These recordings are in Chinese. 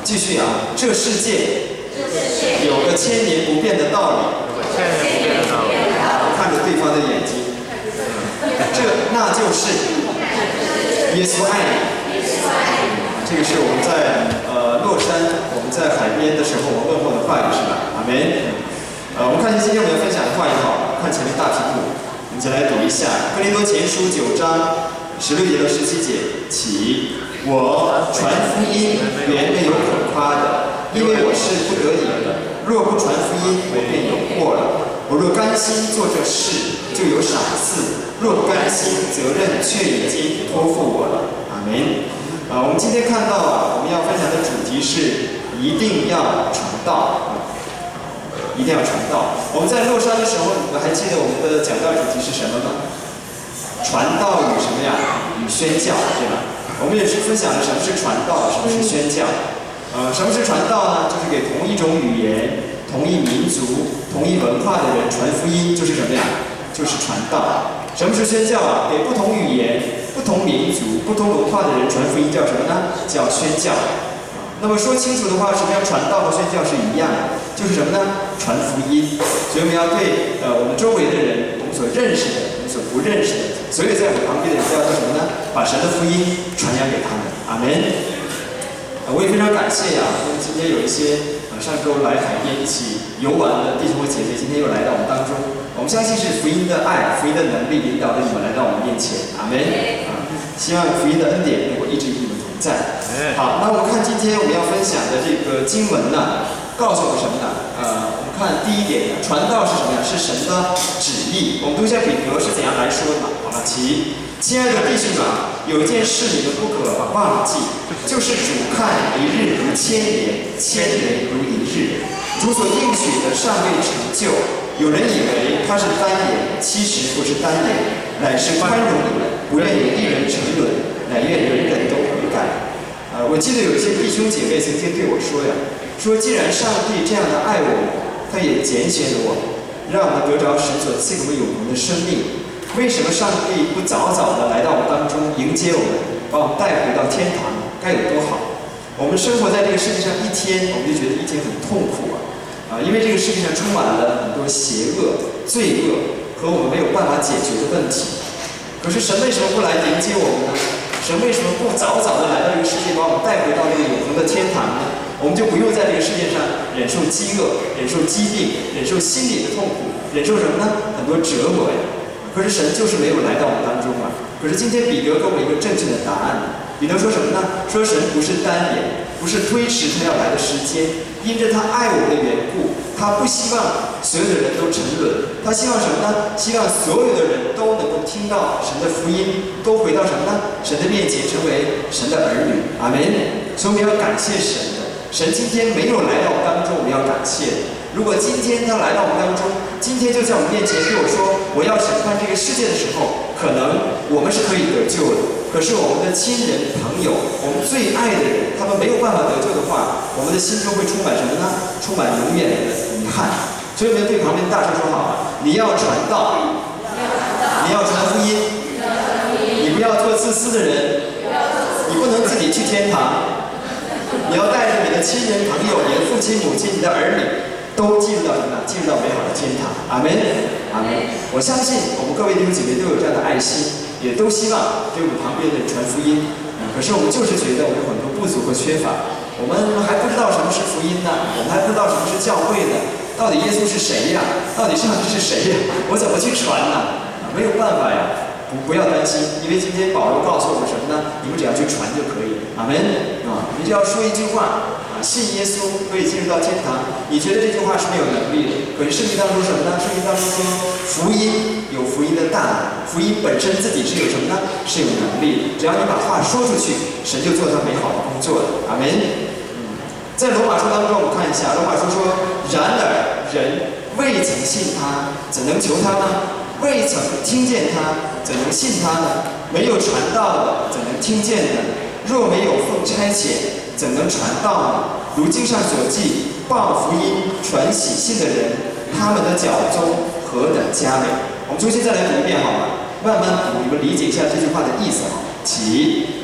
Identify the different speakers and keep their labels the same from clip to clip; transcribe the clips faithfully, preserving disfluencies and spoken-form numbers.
Speaker 1: 继续啊，这世界有个千年不变的道理。
Speaker 2: 千年不变的道理。
Speaker 1: 看着对方的眼睛，这那就是耶稣爱你。这个是我们在呃洛杉，我们在海边的时候，我们问候的话语是吧？阿门。呃，我们看一下今天我们要分享的话语好，看前面大题目，我们先来读一下《哥林多前书》九章十六节到十七节起。我传福音原没有可夸的，因为我是不得已的。若不传福音，我便有祸了。我若甘心做这事，就有赏赐；若不甘心，责任却已经托付我了。阿门。啊，我们今天看到啊，我们要分享的主题是一定要传道。一定要传道。我们在洛杉的时候，你们还记得我们的讲道主题是什么吗？传道与什么呀？与宣教，对吧？我们也是分享了什么是传道，什么是宣教。呃，什么是传道呢？就是给同一种语言、同一民族、同一文化的人传福音，就是什么呀？就是传道。什么是宣教啊？给不同语言、不同民族、不同文化的人传福音，叫什么呢？叫宣教。那么说清楚的话，什么叫传道和宣教是一样的，就是什么呢？传福音。所以我们要对呃我们周围的人，我们所认识的、我们所不认识的，所有在我们旁边的人，都要做什么呢？把神的福音传扬给他们。阿门。呃，我也非常感谢呀、啊，因为今天有一些呃上周来海边一起游玩的弟兄和姐妹，今天又来到我们当中。我们相信是福音的爱、福音的能力引导着你们来到我们面前。阿门。啊，希望福音的恩典能够一直与你们同在。好，那我们看今天我们要分享的这个经文呢，告诉我们什么呢？呃，我们看第一点，传道是什么呀？是神的旨意。我们读一下彼得是怎样来说的嘛？好了，其亲爱的弟兄们，有一件事你们不可忘记，就是主看一日如千年，千年如一日。主所应许的尚未成就，有人以为他是单言，其实不是单言，乃是宽容你们，不愿有一人沉沦，乃愿人人都悔改。呃，我记得有一些弟兄姐妹曾经对我说呀，说既然上帝这样的爱我们，他也拣选了我们，让我们得着神所赐给我们永恒的生命。为什么上帝不早早的来到我们当中迎接我们，把我们带回到天堂，该有多好？我们生活在这个世界上一天，我们就觉得一天很痛苦啊！啊，因为这个世界上充满了很多邪恶、罪恶和我们没有办法解决的问题。可是神为什么不来迎接我们呢？神为什么不早早的来到这个世界，把我们带回到这个永恒的天堂呢？我们就不用在这个世界上忍受饥饿、忍受疾病、忍受心理的痛苦，忍受什么呢？很多折磨呀！可是神就是没有来到我们当中啊！可是今天彼得给我们一个正确的答案。彼得说什么呢？说神不是单言，不是推迟他要来的时间，因着他爱我们的缘故，他不希望所有的人都沉沦，他希望什么呢？希望所有的人都能够听到神的福音，都回到什么呢？神的面前，成为神的儿女。阿门。所以我们要感谢神的，神今天没有来到我们当中，我们要感谢。如果今天他来到我们当中，今天就在我们面前对我说我要审判这个世界的时候，可能我们是可以得救的。可是我们的亲人朋友，我们最爱的人，他们没有办法得救的话，我们的心中会充满什么呢？充满永远的遗憾。所以我们要对旁边大声说好啊，你要传道，你要传福音，你不要做自私的人，你不能自己去天堂，你要带着你的亲人朋友、你的父亲母亲、你的儿女，都进入到什么呢？进入到美好的天堂。阿门，阿门。我相信我们各位弟兄姐妹都有这样的爱心，也都希望对我们旁边的人传福音。嗯，可是我们就是觉得我们有很多不足和缺乏，我们还不知道什么是福音呢，我们还不知道什么是教会呢。到底耶稣是谁呀？到底上帝是谁呀？我怎么去传呢？啊，没有办法呀。不不要担心，因为今天保罗告诉我们什么呢？你们只要去传就可以。阿门啊！你只要说一句话啊，信耶稣可以进入到天堂。你觉得这句话是没有能力的，可是圣经当中什么呢？圣经当中说，福音有福音的大能，福音本身自己是有什么呢？是有能力。只要你把话说出去，神就做他美好的工作的。阿门。嗯，在罗马书当中，我们看一下，罗马书说：然而人未曾信他，怎能求他呢？未曾听见他，怎能信他呢？没有传道的，怎能听见呢？若没有奉差遣，怎能传道呢？如经上所记，报福音、传喜信的人，他们的脚中何等佳美！我们重新再来读一遍好吗？慢慢读，你们理解一下这句话的意思哈。起，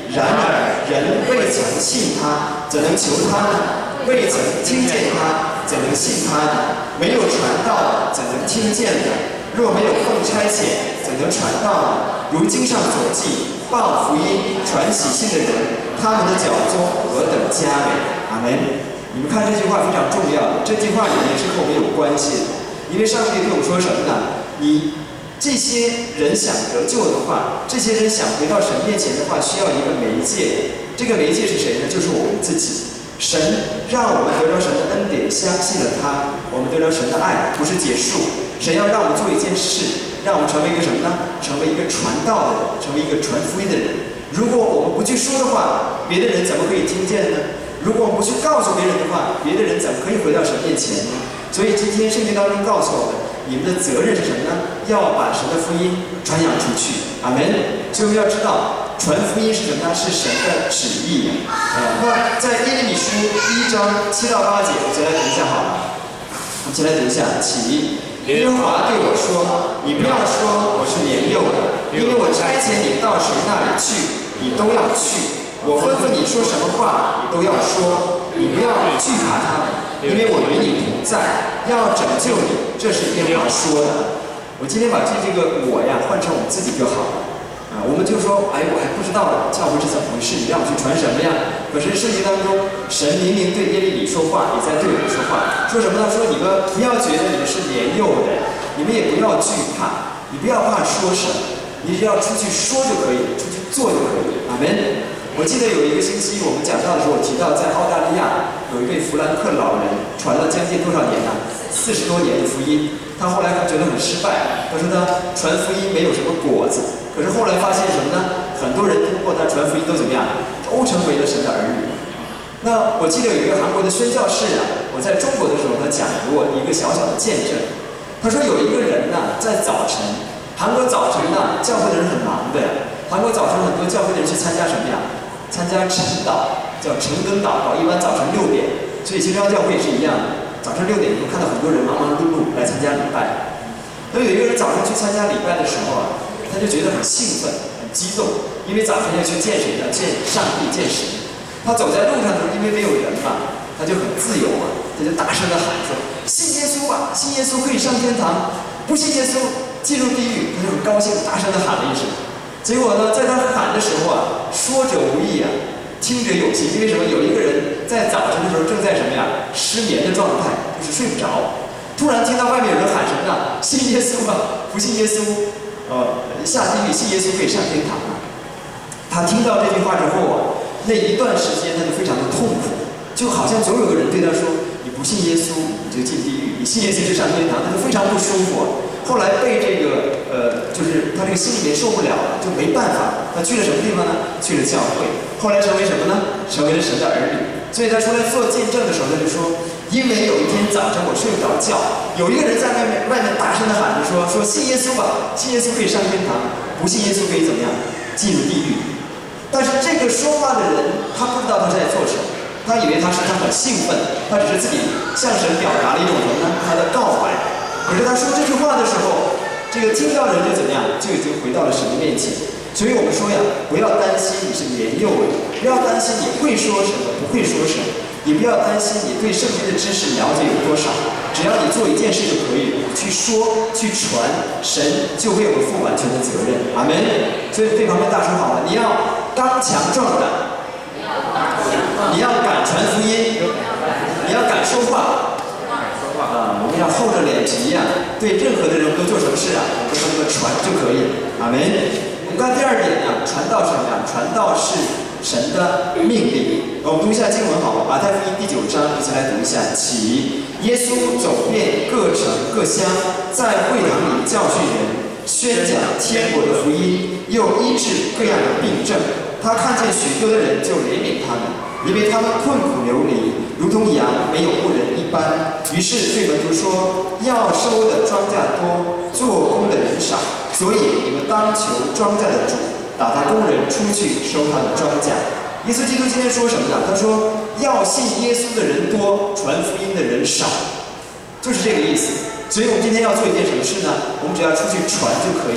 Speaker 1: 然而人未曾信他，怎能求他呢？未曾听见他，怎能信他呢？没有传道，怎能听见呢？若没有奉差遣，怎能传道呢？如经上所记，报福音、传喜信的人，他们的脚踪何等佳美！阿门。你们看这句话非常重要，这句话里面是和我们有关系的，因为上帝对我们说什么呢？你这些人想得救的话，这些人想回到神面前的话，需要一个媒介。这个媒介是谁呢？就是我们自己。神让我们得到神的恩典，相信了他，我们得到神的爱，不是结束。神要让我们做一件事，让我们成为一个什么呢？成为一个传道的人，成为一个传福音的人。如果我们不去说的话，别的人怎么可以听见呢？如果我们不去告诉别人的话，别的人怎么可以回到神面前呢？所以今天圣经当中告诉我们，你们的责任是什么呢？要把神的福音传扬出去。阿门。所以我们要知道，传福音是什么呢？是神的旨意。呃，那在耶利米书一章七到八节，我们先来读一下好了。我们先来读一下，起。耶和华对我说：“你不要说我是年幼的，因为我差遣你到谁那里去，你都要去。我吩咐你说什么话，你都要说。你不要惧怕他们，因为我与你同在，要拯救你。”这是耶和华说的。我今天把这这个我呀换成我自己就好了。啊，我们就说，哎，我还不知道教会是怎么回事，你让我去传什么呀？可是圣经当中，神明明对耶利米说话，也在对我们说话，说什么呢？说你们不要觉得你们是年幼的，你们也不要惧怕，你不要怕说什么，你只要出去说就可以，出去做就可以。阿门。我记得有一个星期我们讲到的时候，我提到在澳大利亚有一位弗兰克老人，传了将近多少年呢？四十多年的福音。他后来他觉得很失败，他说他传福音没有什么果子。可是后来发现什么呢？很多人通过他传福音都怎么样？都成为了神的儿女。那我记得有一个韩国的宣教士啊，我在中国的时候他讲给我一个小小的见证。他说有一个人呢，在早晨，韩国早晨呢，教会的人很忙的呀。韩国早晨很多教会的人去参加什么呀？参加晨祷，叫晨更祷告，一般早晨六点。所以基督教教会也是一样的，早上六点你会看到很多人忙忙碌碌来参加礼拜。那有一个人早上去参加礼拜的时候啊，他就觉得很兴奋、很激动，因为早晨要去见谁呢？见上帝、见神。他走在路上的时候，因为没有人嘛，他就很自由嘛，他就大声地喊说：“信耶稣吧，信耶稣可以上天堂，不信耶稣进入地狱。”他就很高兴，大声地喊了一声。结果呢，在他喊的时候啊，说者无意啊，听者有心。因为什么？有一个人在早晨的时候正在什么呀？失眠的状态，就是睡不着。突然听到外面有人喊什么呢？信耶稣吧，不信耶稣。呃，下地狱，信耶稣可以上天堂啊！他听到这句话之后啊，那一段时间他就非常的痛苦，就好像总有个人对他说：“你不信耶稣，你就进地狱；你信耶稣就上天堂。”他就非常不舒服。后来被这个呃，就是他这个心里面受不了了，就没办法，他去了什么地方呢？去了教会。后来成为什么呢？成为了神的儿女。所以他出来做见证的时候，他就说：“因为有一天早晨我睡不着觉，有一个人在外面外面大声地喊着说：说信耶稣吧，信耶稣可以上天堂，不信耶稣可以怎么样？进入地狱。”但是这个说话的人，他不知道他在做什么，他以为他是他很兴奋，他只是自己向神表达了一种什么呢？他的告白。可是他说这句话的时候，这个听到的人就怎么样？就已经回到了神的面前。所以我们说呀，不要担心你是年幼的，不要担心你会说什么，不会说什么。也不要担心你对圣经的知识了解有多少，只要你做一件事就可以，去说去传，神就为我们负完全的责任。阿门。所以对旁边大声好了，你要刚强壮胆，你要敢传福音，你要敢说话。啊，我们要厚着脸皮呀、啊，对任何的人我们都做什么事啊？我们都那么传就可以。阿门。我们看第二点呢，传道是什么呀？传道是神的命令。我们读一下经文好了，马太福音第九章，一起来读一下。起，耶稣走遍各城各乡，在会堂里教训人，宣讲天国的福音，又医治各样的病症。他看见许多的人，就怜悯他们，因为他们困苦流离，如同羊没有牧人一般。于是对门徒说：要收的庄稼多，做工的人少，所以你们当求庄稼的主，打发工人出去收他的庄稼。耶稣基督今天说什么呢？他说要信耶稣的人多，传福音的人少，就是这个意思。所以我们今天要做一件什么事呢？我们只要出去传就可以了。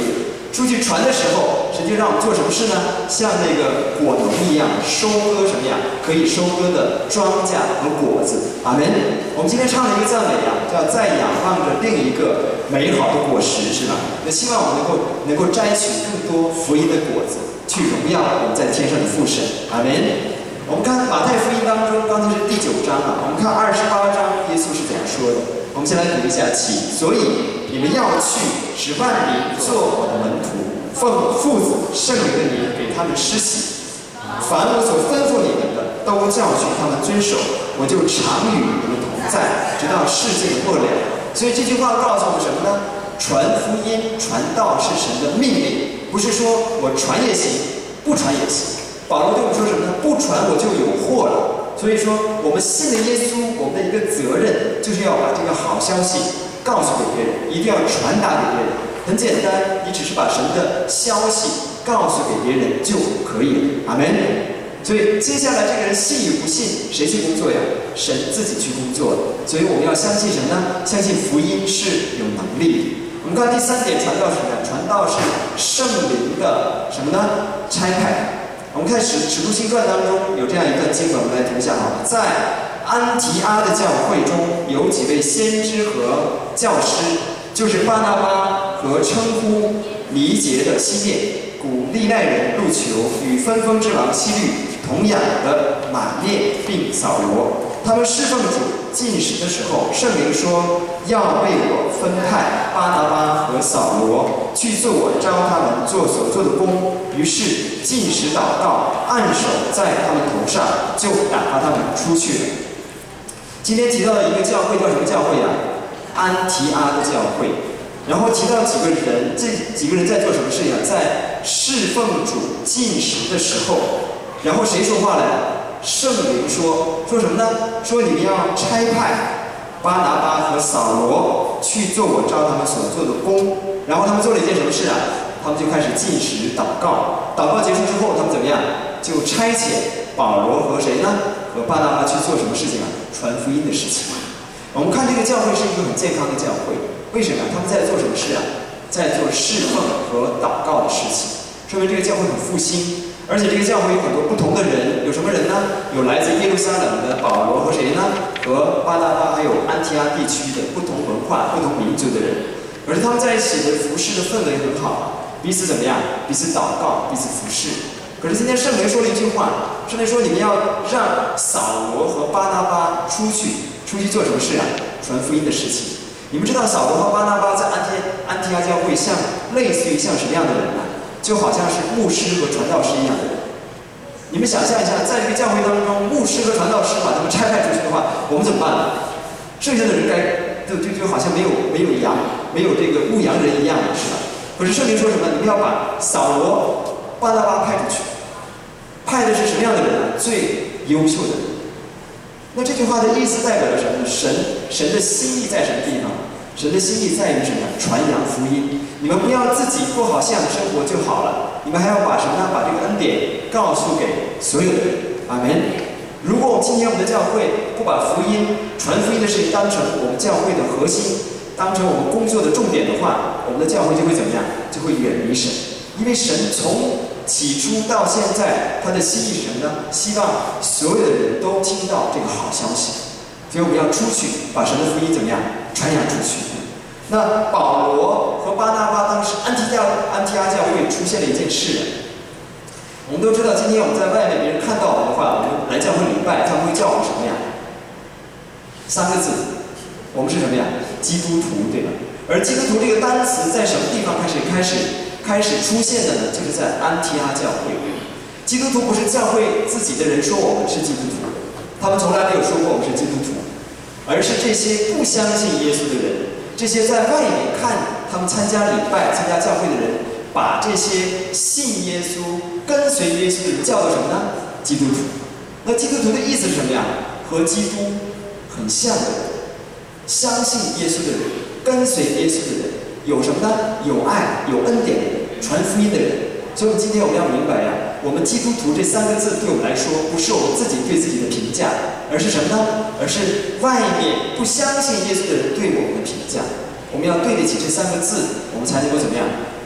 Speaker 1: 出去传的时候，神就让我们做什么事呢？像那个果农一样，收割什么呀？可以收割的庄稼和果子。阿门。我们今天唱了一个赞美呀，叫在仰望着另一个美好的果实，是吧？那希望我们能够能够摘取更多福音的果子，去荣耀我们在天上的父神。阿门。我们看马太福音当中，刚才是第九章啊，我们看二十八章，耶稣是怎样说的？我们先来读一下，起。所以你们要去，使万民做我的门徒，奉父子圣灵的名给他们施洗，凡我所吩咐你们的，都教训他们遵守，我就常与你们同在，直到世界的末了。所以这句话告诉我们什么呢？传福音、传道是神的命令，不是说我传也行，不传也行。保罗对我们说什么呢？不传我就有祸了。所以说，我们信了耶稣，我们的一个责任就是要把这个好消息告诉给别人，一定要传达给别人。很简单，你只是把神的消息告诉给别人就可以了。阿门。所以接下来这个人信与不信，谁去工作呀？神自己去工作。所以我们要相信什么呢？相信福音是有能力的。我们看第三点，传道是什么？传道是圣灵的什么呢？差派。我们看《使使徒行传》当中有这样一段经文，我们来读一下哈。在安提阿的教会中，有几位先知和教师，就是巴拿巴和称呼尼结的西面、古利奈人路求与分封之王希律同养的马列，并扫罗。他们侍奉主进食的时候，圣灵说要为我分派巴拿巴和扫罗去做我召他们做所做的工。于是进食祷告，按手在他们头上，就打发他们出去了。今天提到的一个教会叫什么教会啊？安提阿的教会。然后提到几个人，这几个人在做什么事情啊？在侍奉主进食的时候，然后谁说话来了？圣灵说说什么呢？说你们要差派巴拿巴和扫罗去做我召他们所做的工。然后他们做了一件什么事啊？他们就开始进食祷告。祷告结束之后，他们怎么样？就差遣保罗和谁呢？和巴拿巴去做什么事情啊？传福音的事情。我们看这个教会是一个很健康的教会，为什么？他们在做什么事啊？在做侍奉和祷告的事情，说明这个教会很复兴。而且这个教会有很多不同的人，有什么人呢？有来自耶路撒冷的保罗和谁呢？和巴拿巴还有安提阿地区的不同文化、不同民族的人，而且他们在一起的服侍的氛围很好，彼此怎么样？彼此祷告，彼此服侍。可是今天圣灵说了一句话，圣灵说你们要让扫罗和巴拿巴出去，出去做什么事啊？传福音的事情。你们知道扫罗和巴拿巴在安提安提阿教会像类似于像什么样的人呢？就好像是牧师和传道师一样的人。你们想象一下，在这个教会当中，牧师和传道师把他们差派出去的话，我们怎么办呢？剩下的人该就就就好像没有没有羊，没有这个牧羊人一样的，是吧？可是圣灵说什么？你们要把扫罗、巴拿巴派出去，派的是什么样的人呢？最优秀的人。那这句话的意思代表了什么呢？神神的心意在什么地方？神的心意在于什么？传扬福音。你们不要自己过好信仰的生活就好了，你们还要把什么呢？把这个恩典告诉给所有的人。阿门。如果我们今天我们的教会不把福音、传福音的事情当成我们教会的核心，当成我们工作的重点的话，我们的教会就会怎么样？就会远离神。因为神从起初到现在，他的心意是什么呢？希望所有的人都听到这个好消息。所以我们要出去，把神的福音怎么样传扬出去。那保罗和巴拿巴当时安提教安提阿教会出现了一件事。我们都知道，今天我们在外面别人看到我们的话，我们来教会礼拜，他们会叫我们什么呀？三个字，我们是什么呀？基督徒，对吧？而基督徒这个单词在什么地方开始开始开始出现的呢？就是在安提阿教会。基督徒不是教会自己的人说我们是基督徒，他们从来没有说过我们是基督徒，而是这些不相信耶稣的人。这些在外面看他们参加礼拜、参加教会的人，把这些信耶稣、跟随耶稣的人叫做什么呢？基督徒。那基督徒的意思是什么呀？和基督很像的人，相信耶稣的人，跟随耶稣的人，有什么呢？有爱、有恩典的人，传福音的人。所以今天我们要明白呀，我们基督徒这三个字对我们来说，不是我们自己对自己的评价，而是什么呢？而是外面不相信耶稣的人对我们的评价。我们要对得起这三个字，我们才能够怎么样？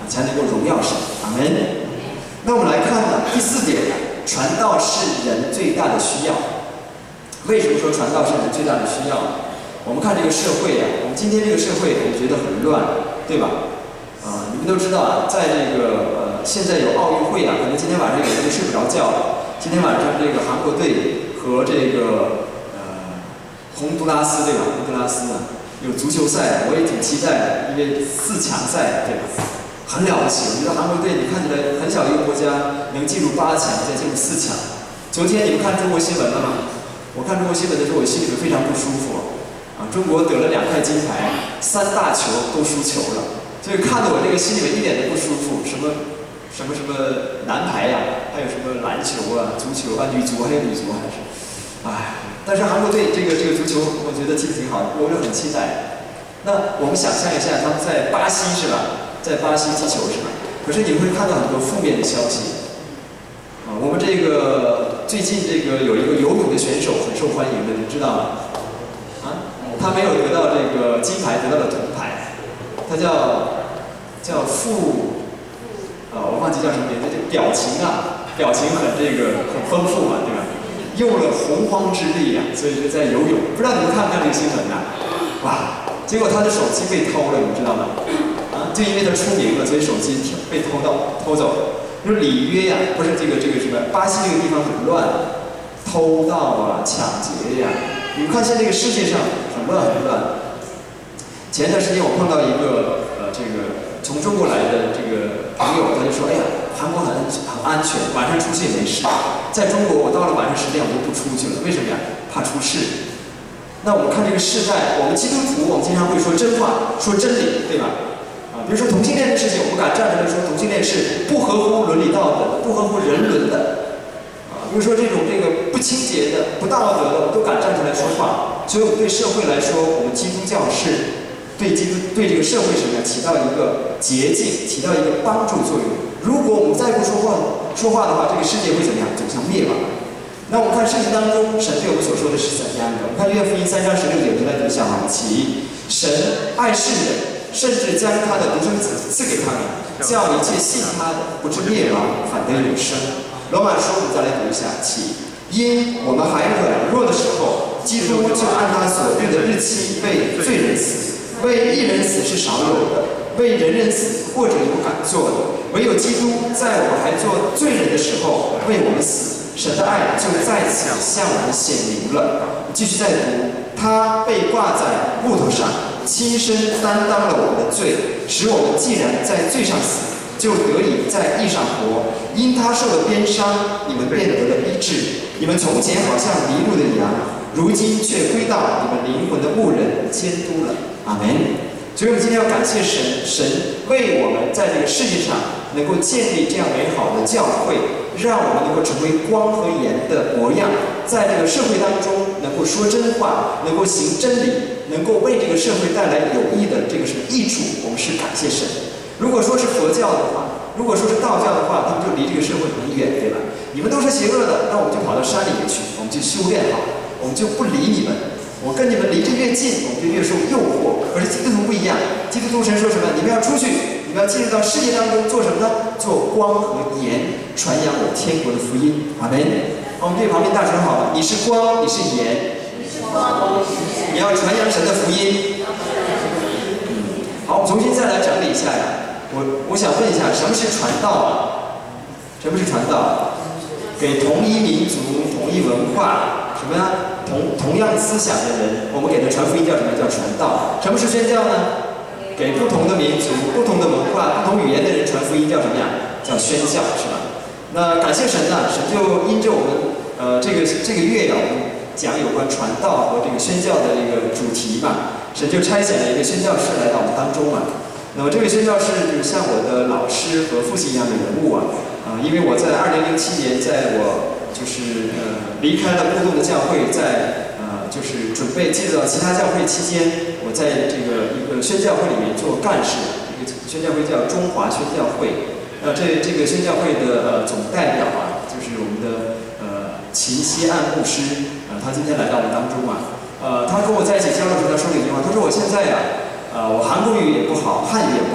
Speaker 1: 才能够荣耀神。阿门。那我们来看呢，第四点，传道是人最大的需要。为什么说传道是人最大的需要？我们看这个社会啊，我们今天这个社会，我们觉得很乱，对吧？啊，你们都知道啊，在这个呃，现在有奥运会啊，可能今天晚上有人就睡不着觉了。今天晚上这个韩国队和这个呃洪都拉斯对吧？洪都拉斯啊，有足球赛，我也挺期待的，因为四强赛对吧？很了不起，我觉得韩国队你看起来很小一个国家，能进入八强，再进入四强。昨天你们看中国新闻了吗？我看中国新闻的时候，我心里面非常不舒服。啊，中国得了两块金牌，三大球都输球了。所以看得我这个心里面一点都不舒服，什么什么什么男排呀、啊，还有什么篮球啊、足球啊、女足还有女足还是，唉，但是韩国队这个这个足球，我觉得踢得挺好的，我就很期待。那我们想象一下，他们在巴西是吧？在巴西踢球是吧？可是你会看到很多负面的消息。啊，我们这个最近这个有一个游泳的选手很受欢迎的，你知道吗？啊，他没有得到这个金牌，得到了铜牌。他叫叫傅，啊，我忘记叫什么名字，这表情啊，表情很这个很丰富嘛，对吧？用了洪荒之力啊，所以就在游泳。不知道你们看不看这个新闻呐？哇，结果他的手机被偷了，你知道吗？啊，就因为他出名了，所以手机被偷到偷走了。就是里约呀、啊，不是这个这个什么，巴西这个地方很乱，偷盗啊、抢劫呀、啊，你们看现在这个世界上很乱很乱。前段时间我碰到一个呃，这个从中国来的这个朋友，他就说：“哎呀，韩国很很安全，晚上出去也没事。在中国，我到了晚上十点我就不出去了，为什么呀？怕出事。”那我们看这个世代，我们基督徒，我们经常会说真话，说真理，对吧？啊，比如说同性恋的事情，我们敢站出来说同性恋是不合乎伦理道德的，不合乎人伦的。啊，比如说这种这个不清洁的、不道德的，我们都敢站出来说话。所以，我们对社会来说，我们基督教是。对基督对这个社会什么呀，起到一个捷径，起到一个帮助作用。如果我们再不说话说话的话，这个世界会怎么样？走向灭亡。那我们看圣经当中，神对我们所说的是怎样的？我们看约翰福音三章十六节，我们来读一下哈。起，神爱世人，甚至将他的独生子赐给他们，叫一切信他的不至灭亡，反得永生。罗马书我们再来读一下。起，因我们还软弱的时候，基督就按他所定的日期为罪人死。为一人死是少有的，为人人死或者有敢做的，唯有基督在我们还做罪人的时候为我们死，神的爱就在此向我们显明了。继续再读，他被挂在木头上，亲身担当了我们的罪，使我们既然在罪上死，就得以在义上活。因他受了鞭伤，你们便得了医治。你们从前好像迷路的羊，如今却归到你们灵魂的牧人监督了。阿门。所以我们今天要感谢神，神为我们在这个世界上能够建立这样美好的教会，让我们能够成为光和盐的模样，在这个社会当中能够说真话，能够行真理，能够为这个社会带来有益的这个什么益处，我们是感谢神。如果说是佛教的话，如果说是道教的话，他们就离这个社会很远，对吧？你们都是邪恶的，那我们就跑到山里面去，我们就修炼好，我们就不理你们。我跟你们离着越近，我们就越受诱惑。可是基督徒不一样，基督徒神说什么？你们要出去，你们要进入到世界当中，做什么呢？做光和盐，传扬我天国的福音。阿门。我们对旁边大声好了，你是光，你是盐，你是光，你要传扬神的福音。嗯，好，我们重新再来整理一下呀。我我想问一下，什么是传道啊？什么是传道？给同一民族、同一文化，什么呀？同同样思想的人，我们给他传福音叫什么？叫传道。什么是宣教呢？给不同的民族、不同的文化、不同语言的人传福音叫什么呀？叫宣教，是吧？那感谢神呢，神就因着我们呃这个这个月呀，我们讲有关传道和这个宣教的这个主题嘛，神就差遣了一个宣教士来到我们当中嘛。那么这位宣教士就是像我的老师和父亲一样的人物啊，啊、呃，因为我在二零零七年，在我就是呃离开了布洞的教会，在呃就是准备进入到其他教会期间，我在这个一个宣教会里面做干事，这个宣教会叫中华宣教会。呃，这这个宣教会的呃总代表啊，就是我们的呃秦希安牧师，呃，他今天来到我们当中啊，呃，他跟我在一起交流时，他说了一句话，他说我现在呀、啊。呃，我韩国语也不好，汉语也不好，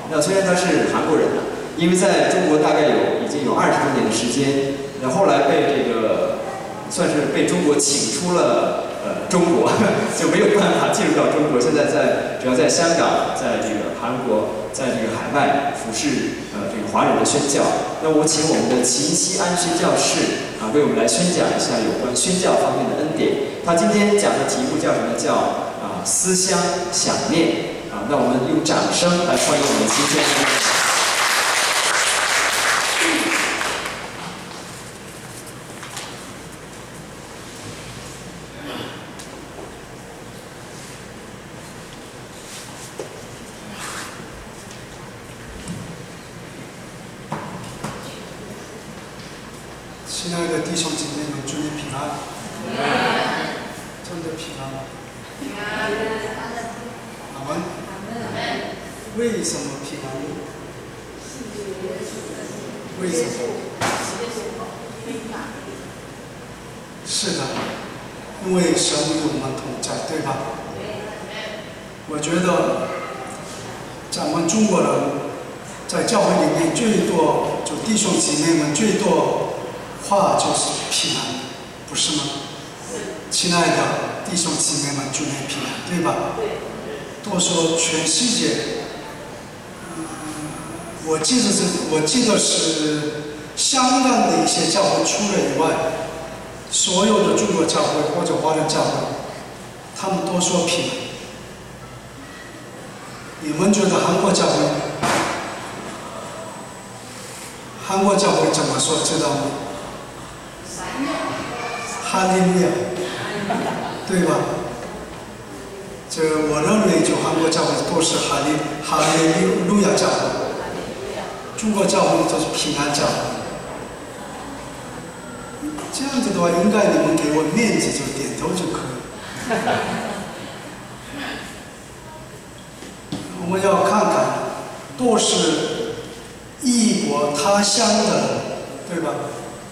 Speaker 1: 那虽然他是韩国人呢，因为在中国大概有已经有二十多年的时间，那后来被这个算是被中国请出了呃中国，就没有办法进入到中国。现在在主要在香港，在这个韩国，在这个海外服侍呃这个华人的宣教。那我请我们的秦西安宣教士啊，为我们来宣讲一下有关宣教方面的恩典。他今天讲的题目叫什么？叫啊思乡想念啊。那我们用掌声来欢迎我们的秦先生。
Speaker 3: 亲爱的弟兄姐妹们，祝你平安，真的平安。阿门。为什么平安？为什么？是的，因为神与我们同在，对吧？我觉得咱们中国人在教会里面最多，就弟兄姐妹们最多。话就是平安，不是吗？亲爱的弟兄姊妹们，祝你平安，对吧？多说全世界，嗯，我记得是，我记得是香港的一些教会除了以外，所有的中国教会或者华人教会，他们都说平安。你们觉得韩国教会？韩国教会怎么说？知道吗？哈利路亚，对吧？这我认为就韩国教会都是哈利哈利路亚教会，中国教会都是平安教会。这样子的话，应该你们给我面子就点头就可以。我们要看看，都是异国他乡的人，对吧？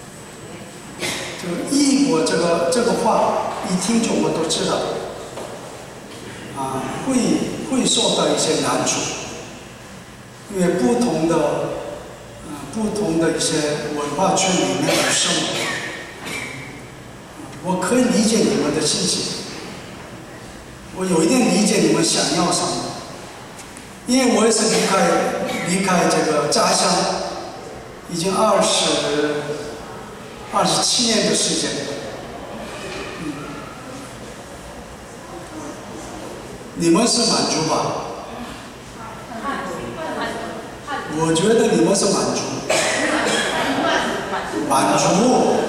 Speaker 3: 异国这个这个话一听就我们都知道，啊，会会受到一些难处，因为不同的，啊，不同的一些文化圈里面的生活，我可以理解你们的心情，我有一点理解你们想要什么，因为我也是离开离开这个家乡，已经二十。二十七年的时间，嗯，你们是满族吧？我觉得你们是满族，满族。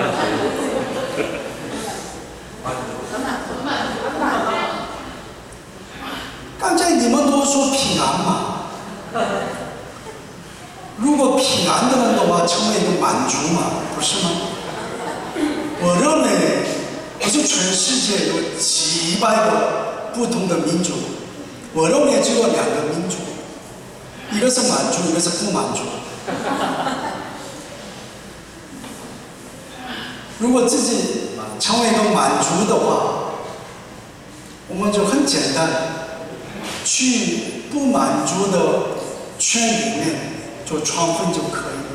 Speaker 3: 刚才你们都说平安嘛，如果平安的人的话，成为一个满族嘛。不是吗？我认为不是全世界有几百个不同的民族，我认为只有两个民族，一个是满族，一个是不满族。如果自己成为一个满族的话，我们就很简单，去不满族的圈里面做传福音就可以。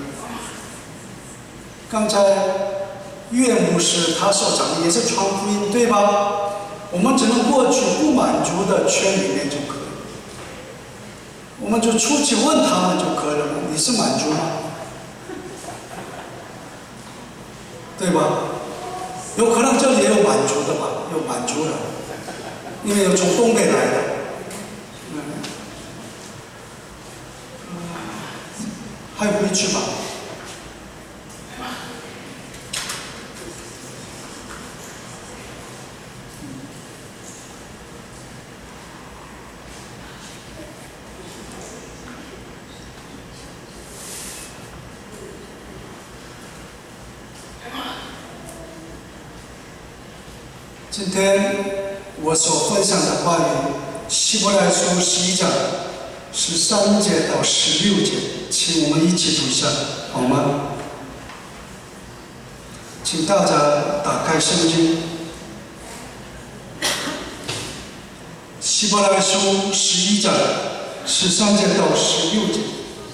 Speaker 3: 刚才岳牧师他所讲的也是传福音，对吧？我们只能过去不满足的圈里面就可以，我们就出去问他们就可以了。你是满族吗？对吧？有可能这里也有满族的吧，有满族人，因为有从东北来的。嗯，还回去吧。今天我所分享的关于希伯来书十一章十三节到十六节，请我们一起读一下，好吗？请大家打开圣经，希伯来书十一章十三节到十六节。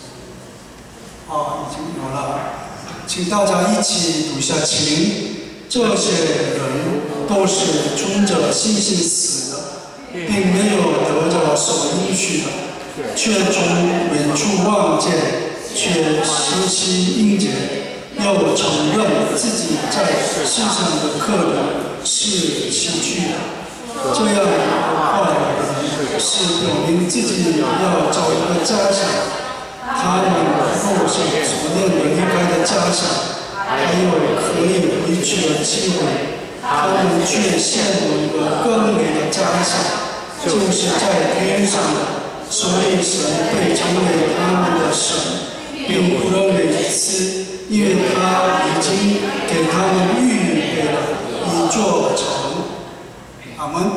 Speaker 3: 啊，已经有了，请大家一起读下请。这些人都是存着信心死的，并没有得着所应许的，却从远处望见，却实其应节，要承认自己在世上的客人是喜剧的。这样的话是表明自己要找一个家乡，他们若是所念的离开的家乡，还有可以回去的机会，他们却羡慕一个更美的家乡，就是在天上的，所以神被称为他们的神，并不认为是，因为他已经给他们预备了一座城。阿门。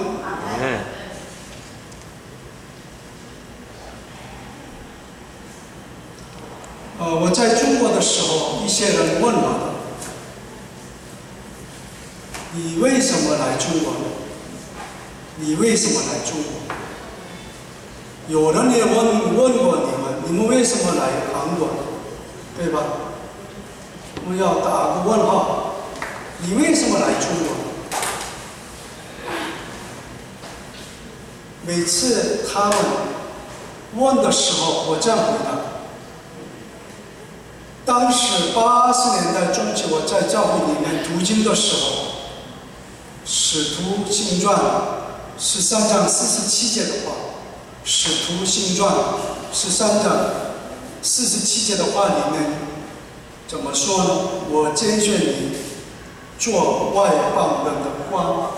Speaker 3: 呃，我在中国的时候，一些人问我的，你为什么来中国？你为什么来中国？有人也问问过你们，你们为什么来韩国？对吧？我要打个问号，你为什么来中国？每次他们问的时候，我这样回答。当时八十年代中期，我在教会里面读经的时候，《使徒行传》十三章四十七节的话，《使徒行传》十三章四十七节的话里面怎么说呢？我拣选你做外邦人的光。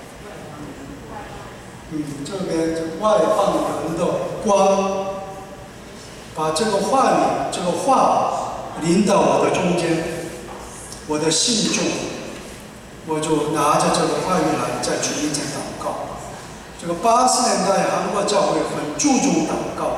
Speaker 3: 嗯，这边外邦人的光，把这个话语，这个话。临到我的中间，我的信中，我就拿着这个话语来在主面前祷告。这个八十年代韩国教会很注重祷告，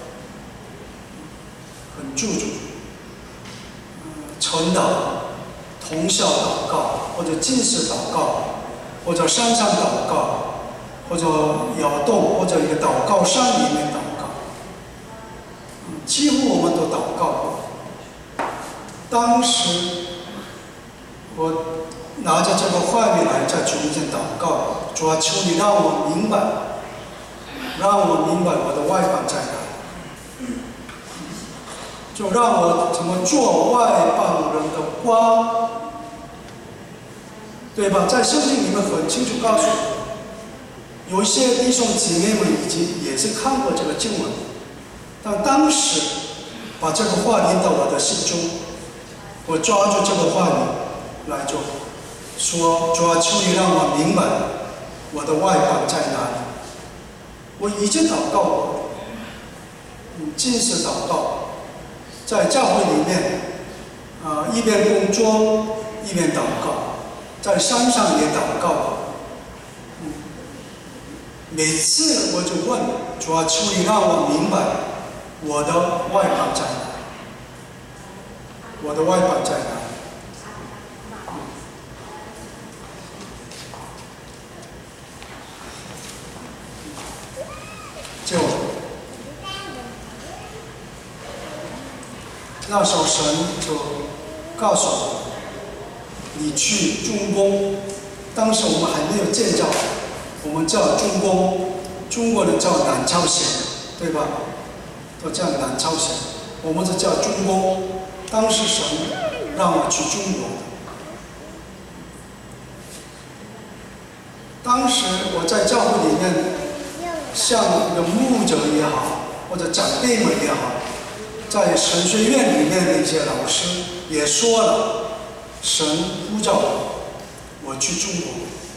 Speaker 3: 很注重，嗯，晨祷、同校祷告，或者禁食祷告，或者山上祷告，或者窑洞，或者一个祷告山里面祷告，嗯，几乎我们都祷告过。当时我拿着这个话语来在主面前祷告，主啊，求你让我明白，让我明白我的外邦在哪里，就让我怎么做外邦人的光，对吧？在圣经里面很清楚告诉我，有一些弟兄姊妹们已经也是看过这个经文，但当时把这个话念到我的心中。我抓住这个话语来做，说主啊，求你让我明白我的外邦在哪里。我已经祷告过，嗯，禁食祷告，在教会里面，啊、呃，一边工作一边祷告，在山上也祷告。嗯，每次我就问主啊，求你让我明白我的外邦在哪里。我的外邦在哪里？就那时候神就告诉我，你去中东。当时我们还没有建造，我们叫中东，中国人叫南朝鲜，对吧？都叫南朝鲜，我们是叫中东。当时神让我去中国，当时我在教会里面，像一个牧者也好，或者长辈们也好，在神学院里面的一些老师也说了，神呼召我去中国。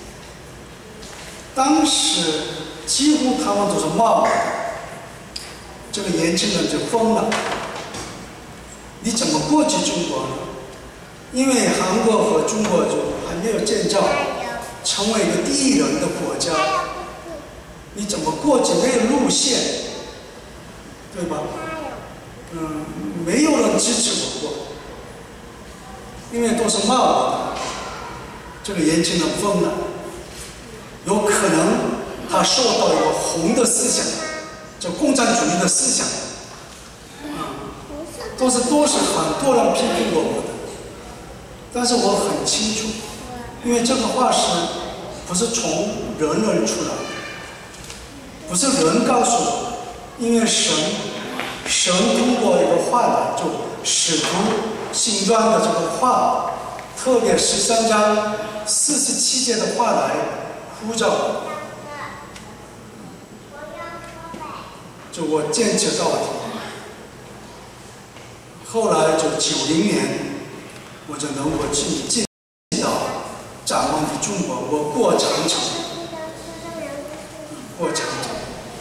Speaker 3: 当时几乎他们都是骂我，这个年轻人就疯了。你怎么过去中国呢？因为韩国和中国就还没有建造，成为一个第一人的国家，你怎么过去？没有路线，对吧？嗯，没有人支持我过，因为都是骂我的。这个年轻人疯了，有可能他受到一个红的思想， 这共产主义的思想，啊，都是都是很多人批评过我的，但是我很清楚，因为这个话是不是从人而出来的，不是人告诉我，因为神神通过一个话来，就使徒行传的这个话，特别十三章四十七节的话来呼召我，就我坚持到底。后来就九零年，我就能够进进到展望的中国，我过长城，过长城。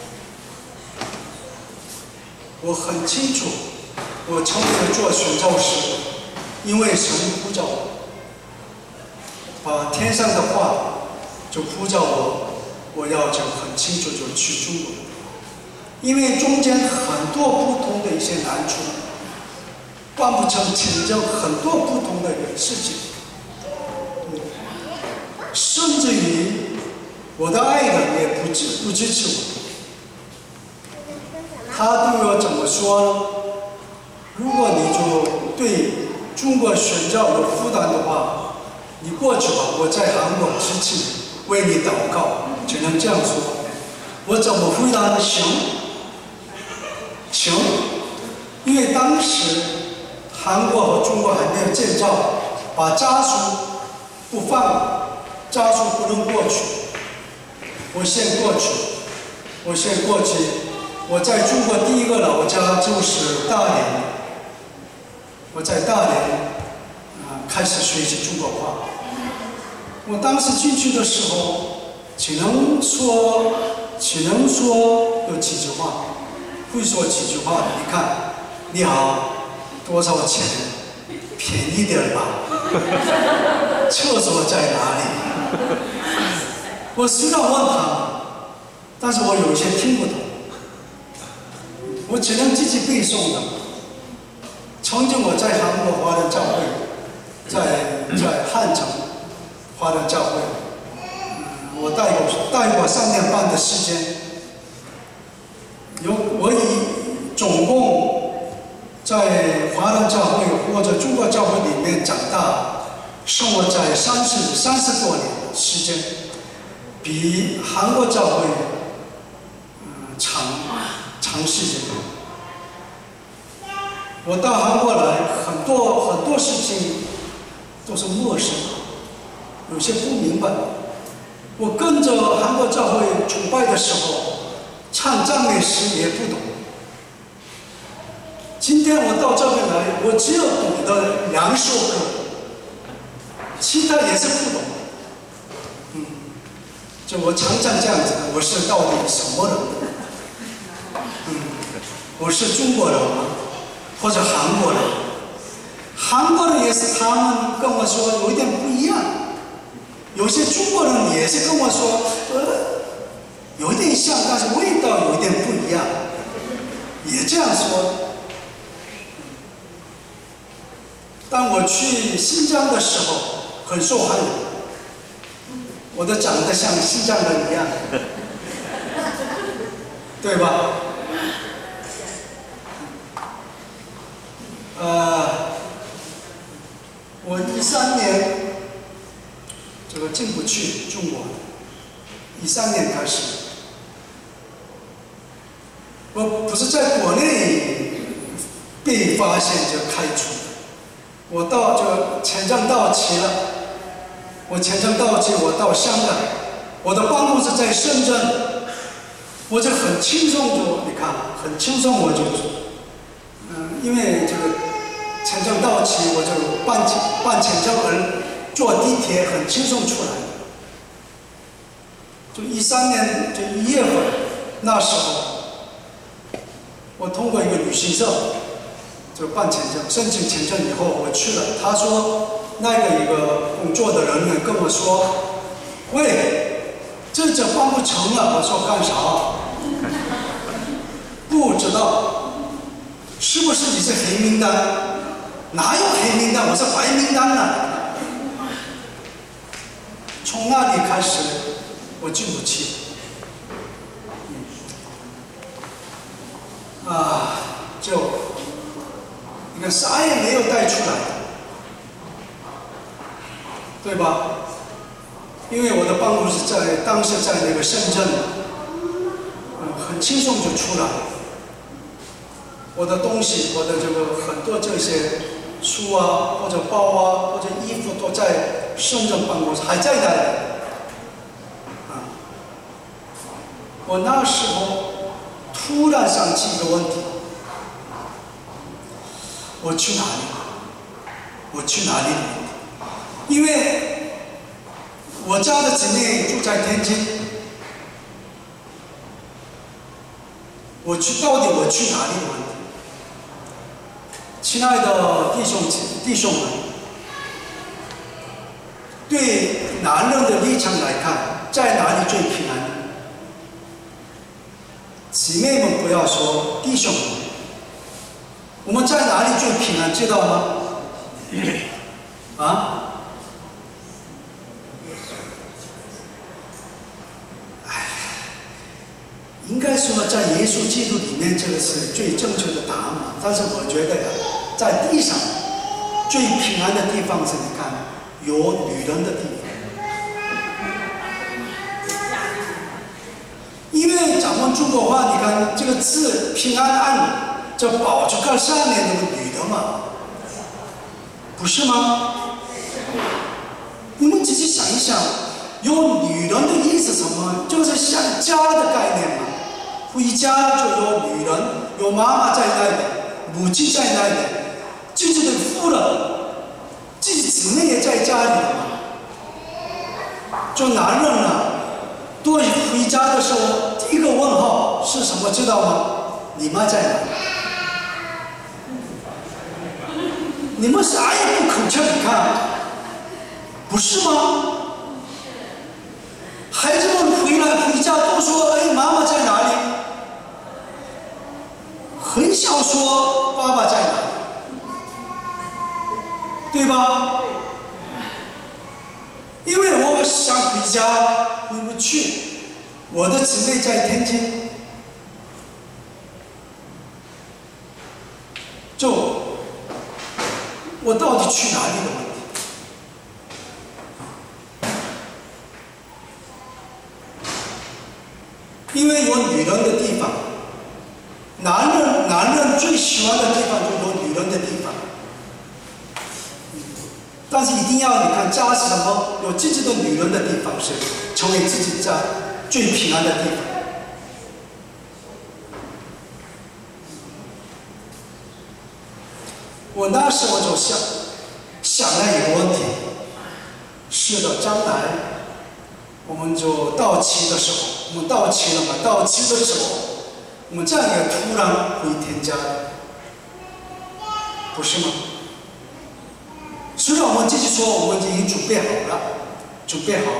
Speaker 3: 我很清楚，我成为了做宣教师，因为神呼召我，把天上的话就呼召我，我要就很清楚就去中国，因为中间很多不同的一些难处，办不成成就很多不同的事情，嗯，甚至于我的爱人也不支不支持我。他对我怎么说？如果你就对中国宣教有负担的话，你过去吧，我在韩国支持你，为你祷告，只能这样说。我怎么回答呢？行，行，因为当时韩国和中国还没有建造，把家属不放，家属不能过去。我先过去，我先过去。我在中国第一个老家就是大连，我在大连啊、呃、开始学习中国话。我当时进去的时候，只能说只能说有几句话，会说几句话。你看，你好，多少钱？便宜点吧。厕所在哪里？我虽然问他，但是我有些听不懂。我只能自己背诵的。曾经我在韩国华人教会，在在汉城华人教会，嗯、我带过带过三年半的时间。有我以总共在华人教会或者中国教会里面长大，生活在三十三十多年的时间，比韩国教会嗯长。长时间，我到韩国来，很多很多事情都是陌生，有些不明白。我跟着韩国教会崇拜的时候，唱赞美诗也不懂。今天我到这边来，我只有懂得两首歌，其他也是不懂。嗯，就我常常这样子，我是到底什么人？嗯，我是中国人吗？或者韩国人？韩国人也是，他们跟我说有一点不一样。有些中国人也是跟我说，呃，有一点像，但是味道有一点不一样，也这样说。当我去新疆的时候，很受欢迎，我都长得像新疆人一样，对吧？呃，我一三年这个进不去中国，一三年开始，我不是在国内被发现就开除，我到这签证到期了，我签证到期，我到香港，我的办公室在深圳，我就很轻松就你看很轻松我就嗯，因为这个。签证到期，我就办办签证，而坐地铁很轻松出来。就一三年就一月份，那时候，我通过一个旅行社就办签证，申请签证以后我去了。他说那个一个工作的人员跟我说：“喂，这这办不成了。”我说干啥？不知道，是不是你是黑名单？哪有黑名单？我是白名单呢。从那里开始，我进不去。 啊，就你看啥也没有带出来，对吧？因为我的办公室在当时在那个深圳，嗯，很轻松就出来了。我的东西，我的这个很多这些书啊，或者包啊，或者衣服都在深圳办公室，还在那里。啊，我那时候突然想起一个问题：我去哪里？我去哪里？因为我家的姊妹住在天津，我去到底我去哪里的问题？亲爱的弟兄弟兄们，对男人的立场来看，在哪里最平安？姊妹们不要说，弟兄们，我们在哪里最平安？知道吗？啊？哎，应该说在耶稣基督里面，这个是最正确的答案嘛。但是我觉得呀，在地上最平安的地方是，你看有女人的地方。因为咱们中国话，你看这个字平安安，这宝就看上面那个女的嘛，不是吗？你们仔细想一想，有女人的意思什么？就是像家的概念嘛。回家就有女人，有妈妈在那里，母亲在那里，自己的夫人，自己姊妹也在家里嘛。就男人呢，对回家的时候，第一个问号是什么？知道吗？你妈在哪？你们啥也不口腔，你看，不是吗？孩子们回来回家都说：“哎，妈妈在哪里？”很少说爸爸在哪里，对吧？因为我想回家，回不去。我的姊妹在天津，就我到底去哪里的问题。因为有女人的地方，男人男人最喜欢的地方就有女人的地方。但是一定要你看家是什么？有自己的女人的地方是成为自己家最平安的地方。我那时候就想想了一个问题：是的，将来我们就到期的时候，我们到期了嘛？到期的时候，我们这样也突然回天家，不是吗？虽然我们自己说我们已经准备好了，准备好，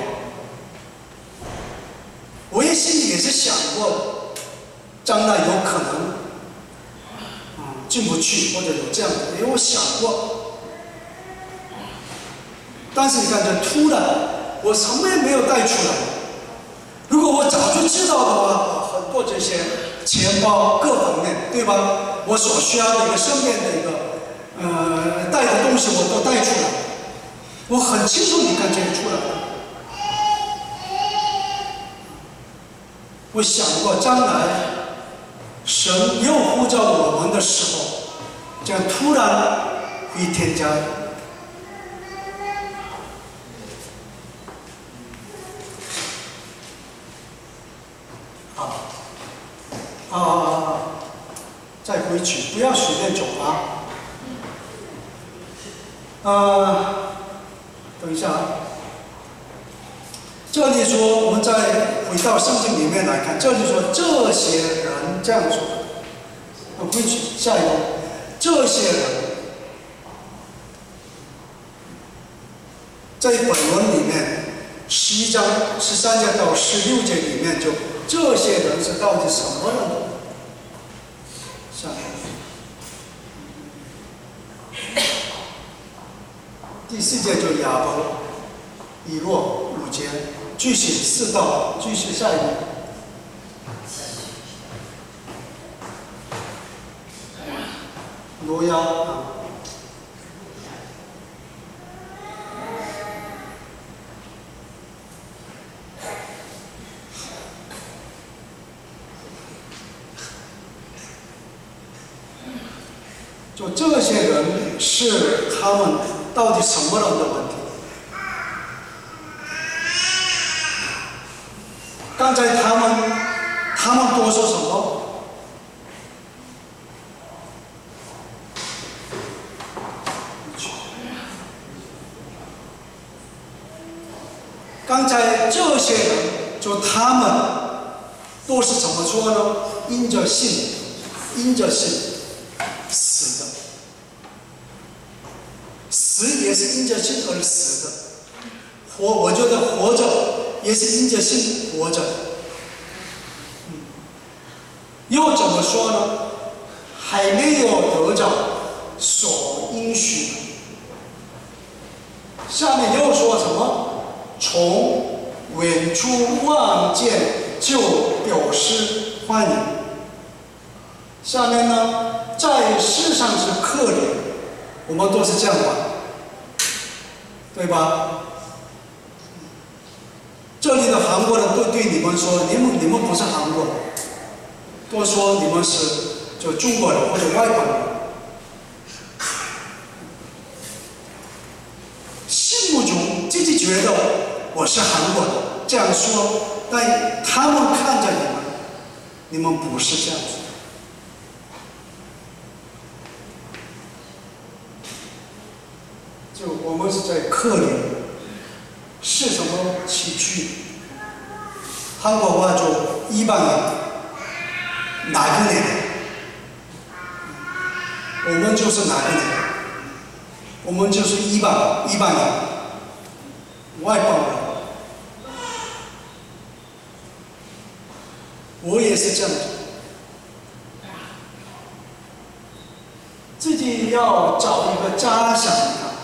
Speaker 3: 我也心里也是想过，将来有可能，嗯，进不去或者有这样的，因为我想过。但是你看，这突然，我什么也没有带出来。如果我早就知道的话，很多这些钱包各方面，对吧？我所需要的一个身边的一个。呃，带的东西我都带出来，我很清楚，你看这个出来了。我想过将来神又呼召我们的时候，这样突然回天家。啊啊啊！再回去，不要随便走啊！啊，等一下啊！这里说，我们再回到圣经里面来看，这里说这些人这样说，我回去下一个，这些人，在本文里面，十一章十三节到十六节里面就这些人是到底什么人呢？下面。第四节就亚伯、以诺、五节，继续四到继续下一个。 多呀啊。就这些人是他们到底什么人的问题？刚才他们他们多说什么？刚才这些人就他们都是怎么说呢？因着信，因着信。死的，死也是因着信而死的，活，我觉得活着也是因着信活着。嗯，又怎么说呢？还没有得着所应许的。下面又说什么？从远处望见就表示欢迎。下面呢？在世上是客人，我们都是这样吧，对吧？这里的韩国人都对你们说，你们你们不是韩国人，都说你们是就中国人或者外国人。心目中自己觉得我是韩国人，这样说，但他们看着你们，你们不是这样子。就我们是在客人，是什么起居？韩国话就一般人，哪个人？我们就是哪个人？我们就是一般一般人，外邦人。我也是这样子，自己要找一个家乡。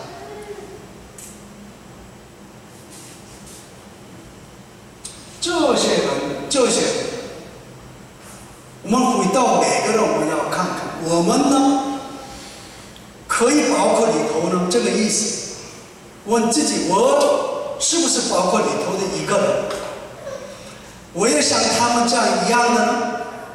Speaker 3: 这些人，这些人，我们回到每个人，我们要看看，我们呢，可以包括里头呢，这个意思。问自己，我是不是包括里头的一个人？我也像他们这样一样的呢？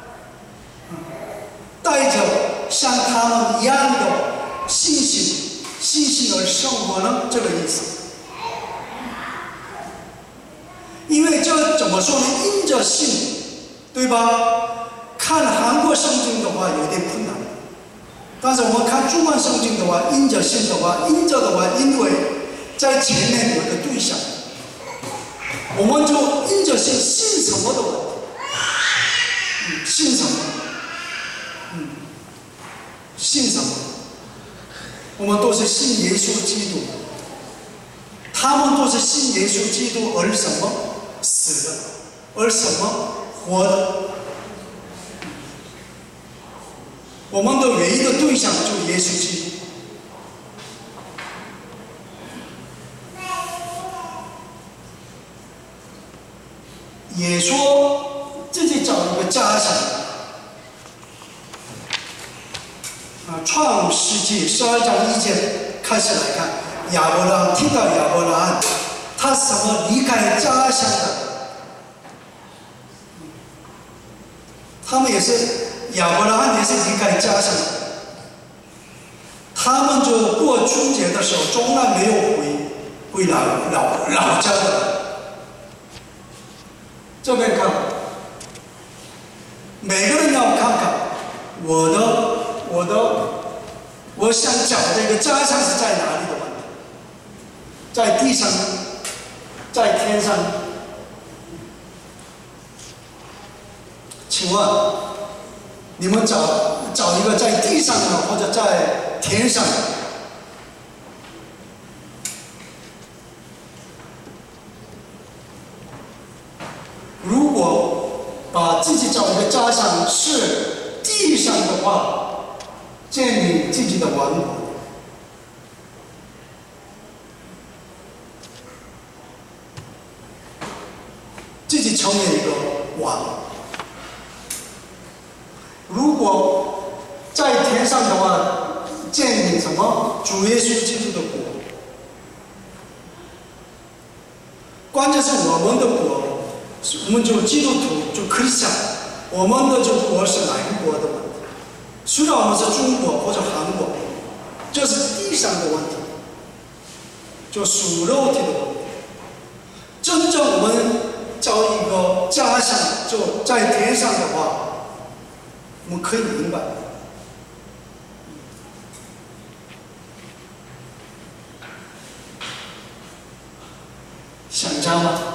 Speaker 3: 带着像他们一样的信心、信心而生活呢？这个意思。因为这怎么说呢？因着信，对吧？看韩国圣经的话有点困难，但是我们看中文圣经的话，因着信的话，因着的话，因为在前面有一个对象，我们就因着信，信什么的问题？嗯，信什么？嗯，信什么？我们都是信耶稣基督，他们都是信耶稣基督而什么？死的，而什么活的？我们的唯一的对象就是耶稣基督。也说自己找一个家乡。啊，创世纪十二章一节开始来看，亚伯拉罕听到亚伯拉罕。他什么离开家乡的？他们也是亚伯拉罕也是离开家乡的。他们就过春节的时候，从来没有回回老老老家的。这边看，每个人要看看我的我的，我想找的一个家乡是在哪里的问题，在地上。在天上，请问你们找找一个在地上的，或者在天上的？如果把自己找一个家乡是地上的话，建立自己的王国。自己成为一个王。如果在天上的话， 建立什么主耶稣基督的国。关键是我们的国，我们就基督徒就可以想，我们的这个国是哪个国的问题？虽然我们是中国或者韩国，这是地上的问题，就属肉体的问题。真正我们找一个家乡就在天上的话，我们可以明白。想家吗？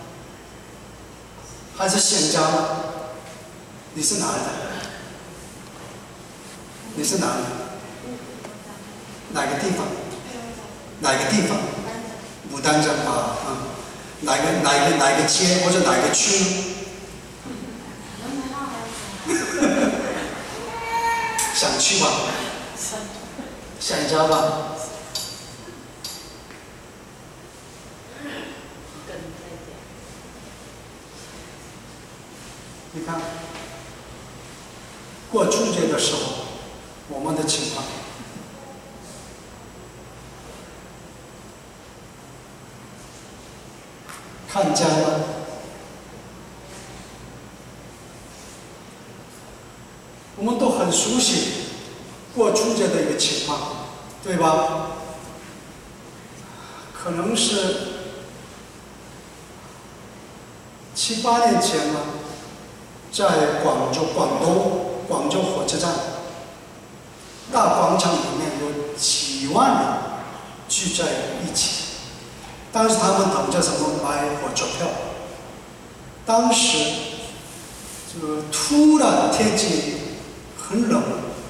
Speaker 3: 还是想家吗？你是哪里的？你是哪里？哪个地方？哪个地方？牡丹江啊，嗯，哪个哪个哪个街或者哪个区？想去吧？想家吧？你看，过春节的时候，我们的情况，看家吗？我们都很熟悉过春节的一个情况，对吧？可能是七八年前了。在广州、广东广州火车站大广场里面有几万人聚在一起，当时他们等着什么买火车票。当时这个突然天气很冷，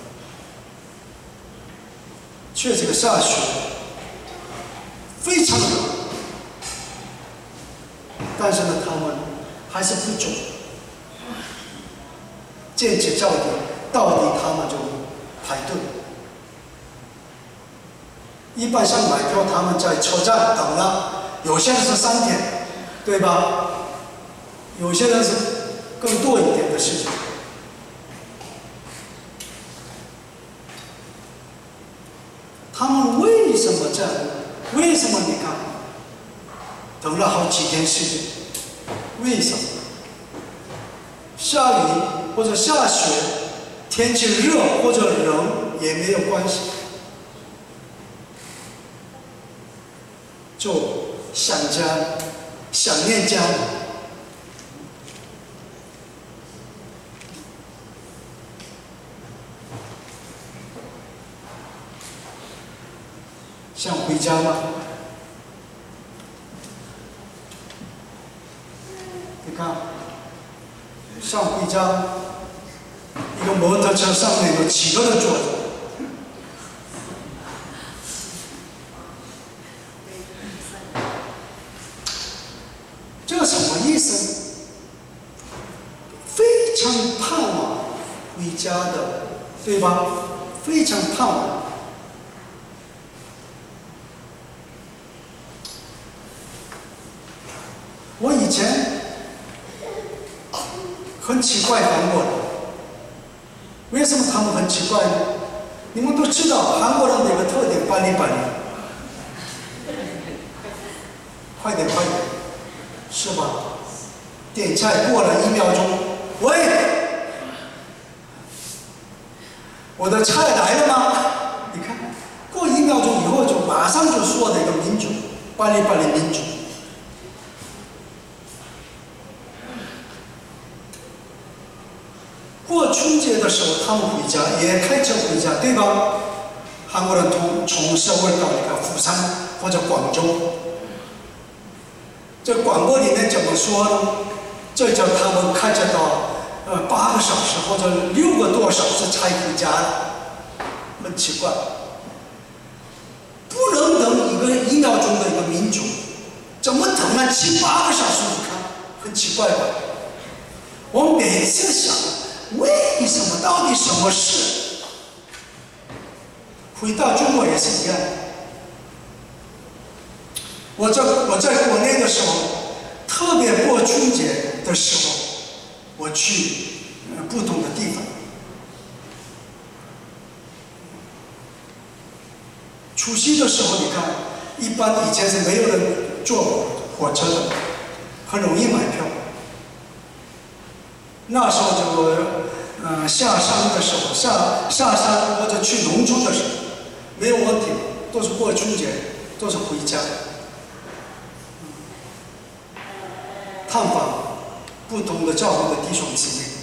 Speaker 3: 确实下雪，非常冷，但是呢，他们还是不走。坚持到底，到底他们就排队。一般想买票，他们在车站等了，有些人是三天，对吧？有些人是更多一点的时间。他们为什么这样？为什么你看等了好几天时间？为什么？下雨或者下雪，天气热或者冷也没有关系，就想家，想念家。想回家吗？你看。上回家，一个摩托车上面有几个人坐着，这个什么意思？非常盼望回家的，对吧？非常盼望。我以前。很奇怪韩国人，为什么他们很奇怪呢？你们都知道韩国人的一个特点，빨리 빨리，快点快点，是吧？点菜过了一秒钟，喂，我的菜来了吗？你看，过一秒钟以后就马上就说的一个民主，빨리 빨리民主。过春节的时候，他们回家也开车回家，对吧？韩国人从从首尔到那个釜山或者广州，这广播里面怎么说呢？这叫他们开车到呃八个小时或者六个多小时才回家，很奇怪。不能等一个一秒钟的一个民主，怎么等了七八个小时？你看，很奇怪吧？我每次想。为什么？到底什么事？回到中国也是一样。我在我在国内的时候，特别过春节的时候，我去不同的地方， 除夕的时候，你看，一般以前是没有人坐火车的，很容易买票。那时候就，呃，下山的时候，下下山或者去农村的时候，没有问题，都是过春节，都是回家，探访不同的教会的弟兄姊妹。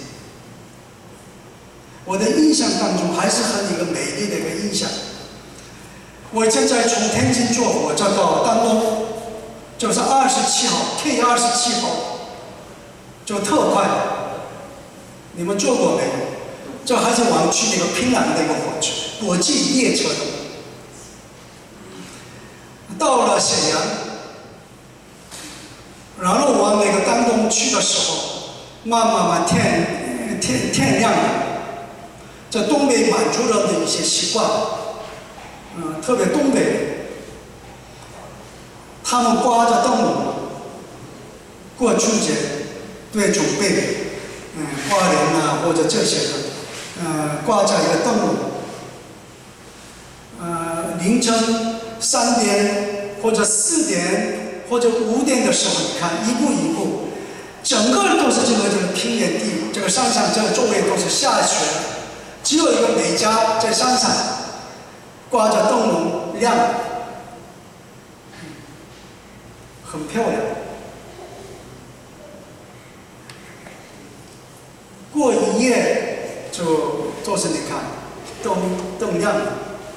Speaker 3: 我的印象当中还是很一个美丽的一个印象。我现在从天津坐火车到丹东，就是二十七号 K 二十七号，就特快。你们坐过没有？这还是往去那个平壤的一个火车，国际列车的。到了沈阳，然后往那个丹东去的时候，慢慢慢天天天亮了。这东北满族人的一些习惯，嗯，特别东北人，他们挂着灯笼过春节，对准备。嗯，花莲啊，或者这些的，呃，挂在一个灯笼，呃，凌晨三点或者四点或者五点的时候，你看一步一步，整个都是这个这个平原地，这个山上这个周围都是下雪，只有一个每家在山上挂着灯笼亮，很漂亮。过一夜就都是你看灯灯亮了，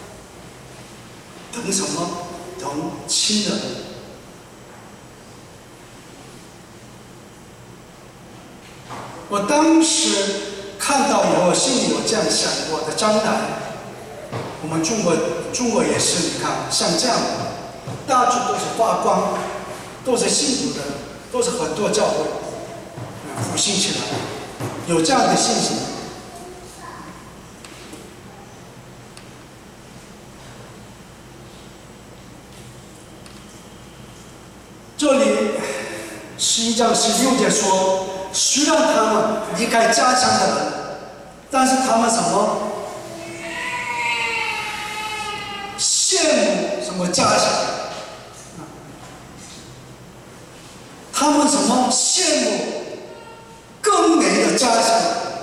Speaker 3: 等什么？等亲人。我当时看到以后，心里有这样想过的：将来我们中国中国也是，你看像这样的，到处都是发光，都是信徒的，都是很多教会复兴起来。有这样的信心。这里十一章十六节说，虽然他们离开家乡的人，但是他们什么羡慕什么家乡？他们什么羡慕更美的家乡？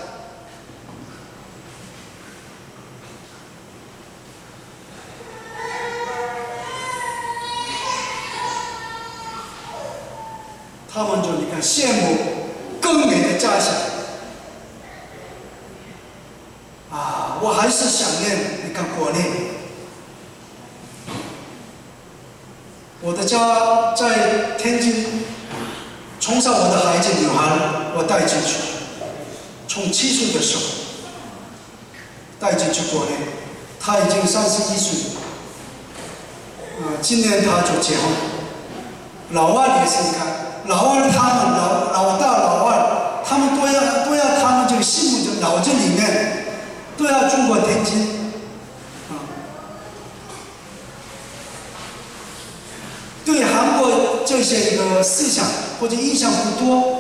Speaker 3: 他们就你看羡慕更美的家乡啊！我还是想念你看国内，我的家在天津。从小我的孩子女孩我带进去，从七岁的时候带进去国内，她已经三十一岁了，呃，今年她就结婚。老二也是，你看，老二他们老老大老二，他们都要都要他们这个心目中脑子里面都要中国天津，啊，对韩国这些一个思想或者印象不多。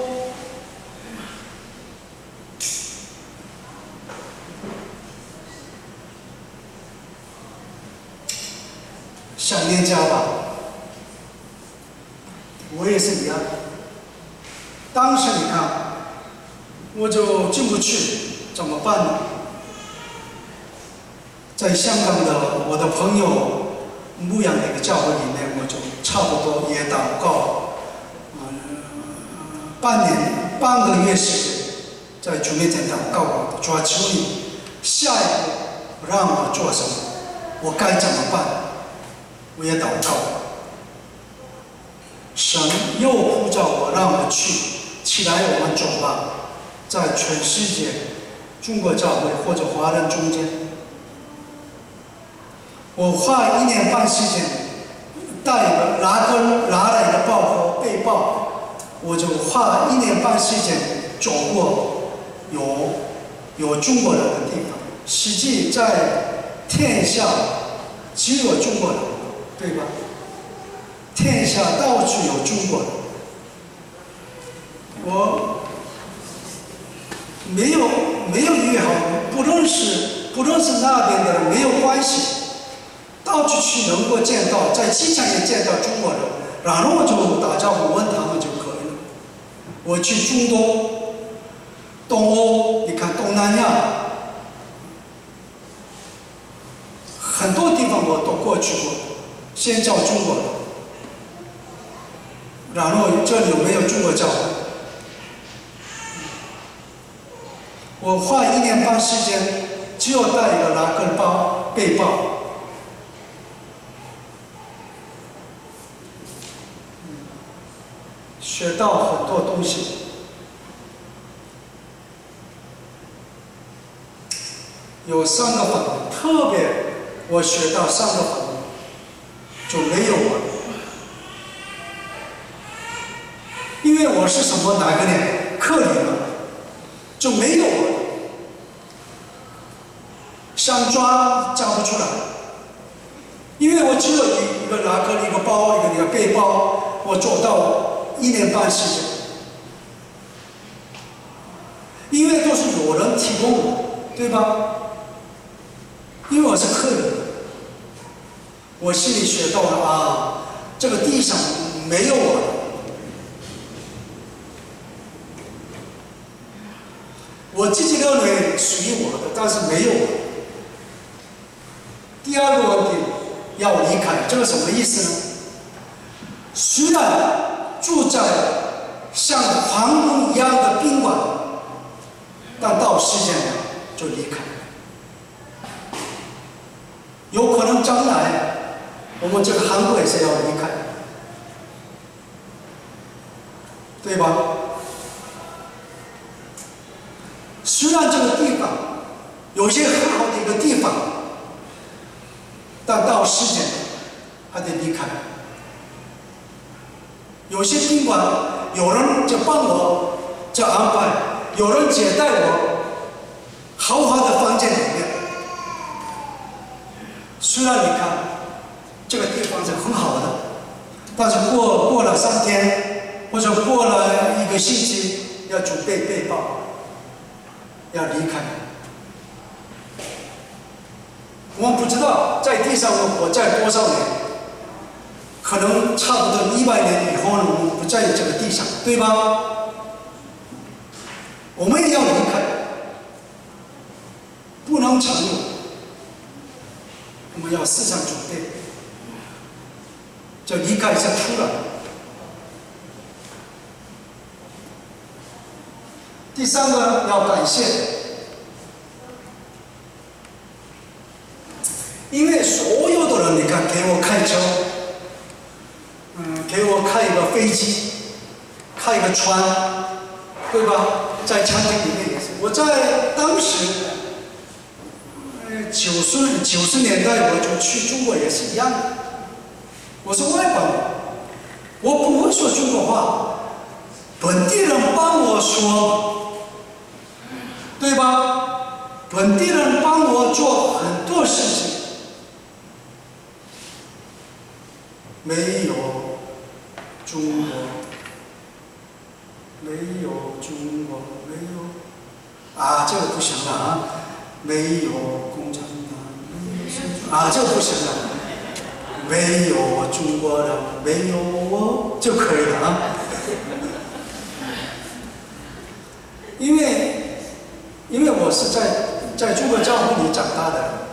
Speaker 3: 想念家吧，我也是一样。当时你看，我就进不去，怎么办呢？在香港的我的朋友牧养的一个教会里面，我就差不多也祷告，呃，半年半个月时间，在主面前祷告我，主啊，求你下一步让我做什么，我该怎么办？我也祷告，神又呼召我，让我去，起来，我们走吧，在全世界中国教会或者华人中间，我花一年半时间带一个拿个拿了一个报和背包，我就花一年半时间走过有有中国人的地方，实际在天下只有中国人。对吧？天下到处有中国人，我没有没有约好，不认识不认识那边的人没有关系，到到处去能够见到，在机场也见到中国人，然后我就打招呼问他们就可以了。我去中东、东欧，你看东南亚，很多地方我都过去过，先叫中国人，然后这里有没有中国教会？我花一年半时间，只有带一个拉根包背包，学到很多东西。有三个法门，特别我学到三个法门就没有了，因为我是什么哪个年克里了，就没有了。想抓抓不出来，因为我只有一个拿个一个包，一个一个背包，我做到一年半时间，因为都是有人提供的，对吧？因为我是客人，我心里学到了啊，这个地上没有我的，我自己认为属于我的，但是没有我的。第二个问题，要离开，这个什么意思呢？虽然住在像皇宫一样的宾馆，但到时间了就离开。有可能将来我们这个韩国也是要离开，对吧？虽然这个地方有些很好的一个地方，但到时间还得离开。有些宾馆有人就帮我这安排，有人接待我，豪华的房间里面。虽然你看这个地方是很好的，但是过过了三天或者过了一个星期，要准备背包，要离开。我们不知道在地上我活在多少年，可能差不多一百年以后呢，我们不在这个地上，对吧？我们也要离开，不能长久，我们要思想准备，就离开一下出来。第三个要感谢。因为所有的人，你看，给我开车，嗯，给我开一个飞机，开一个船，对吧？在餐厅里面也是。我在当时，呃，九十九十年代我就去中国也是一样的。我是外邦人，我不会说中国话，本地人帮我说，对吧？本地人帮我做很多事情。没有中国，没有中国，没有啊，这个不行了啊！没有共产党，啊，这个不行了。没有中国人，没有我就可以了啊。因为，因为我是在在中国教会里长大的。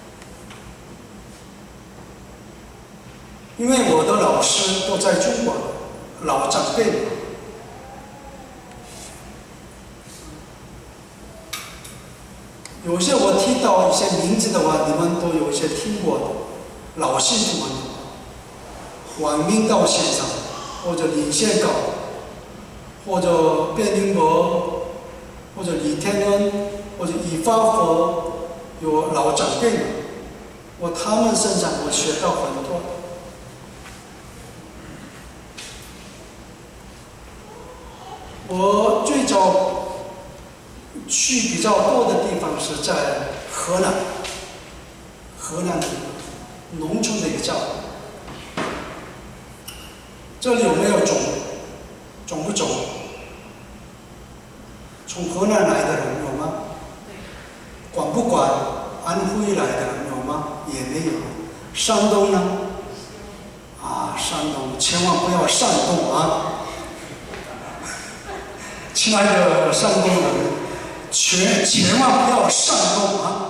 Speaker 3: 因为我的老师都在中国，老长辈。有些我提到一些名字的话，你们都有一些听过的，老信徒们，黄明道先生，或者李宪高，或者卞宁伯，或者李天恩，或者以发佛，有老长辈们，我他们身上我学到很多。我最早去比较多的地方是在河南，河南的农村的一个教会。这里有没有种？种不种？从河南来的人有吗？管不管？安徽来的人有吗？也没有。 山东呢？啊，山东千万不要煽动啊！亲爱的山东人，千千万不要煽动啊！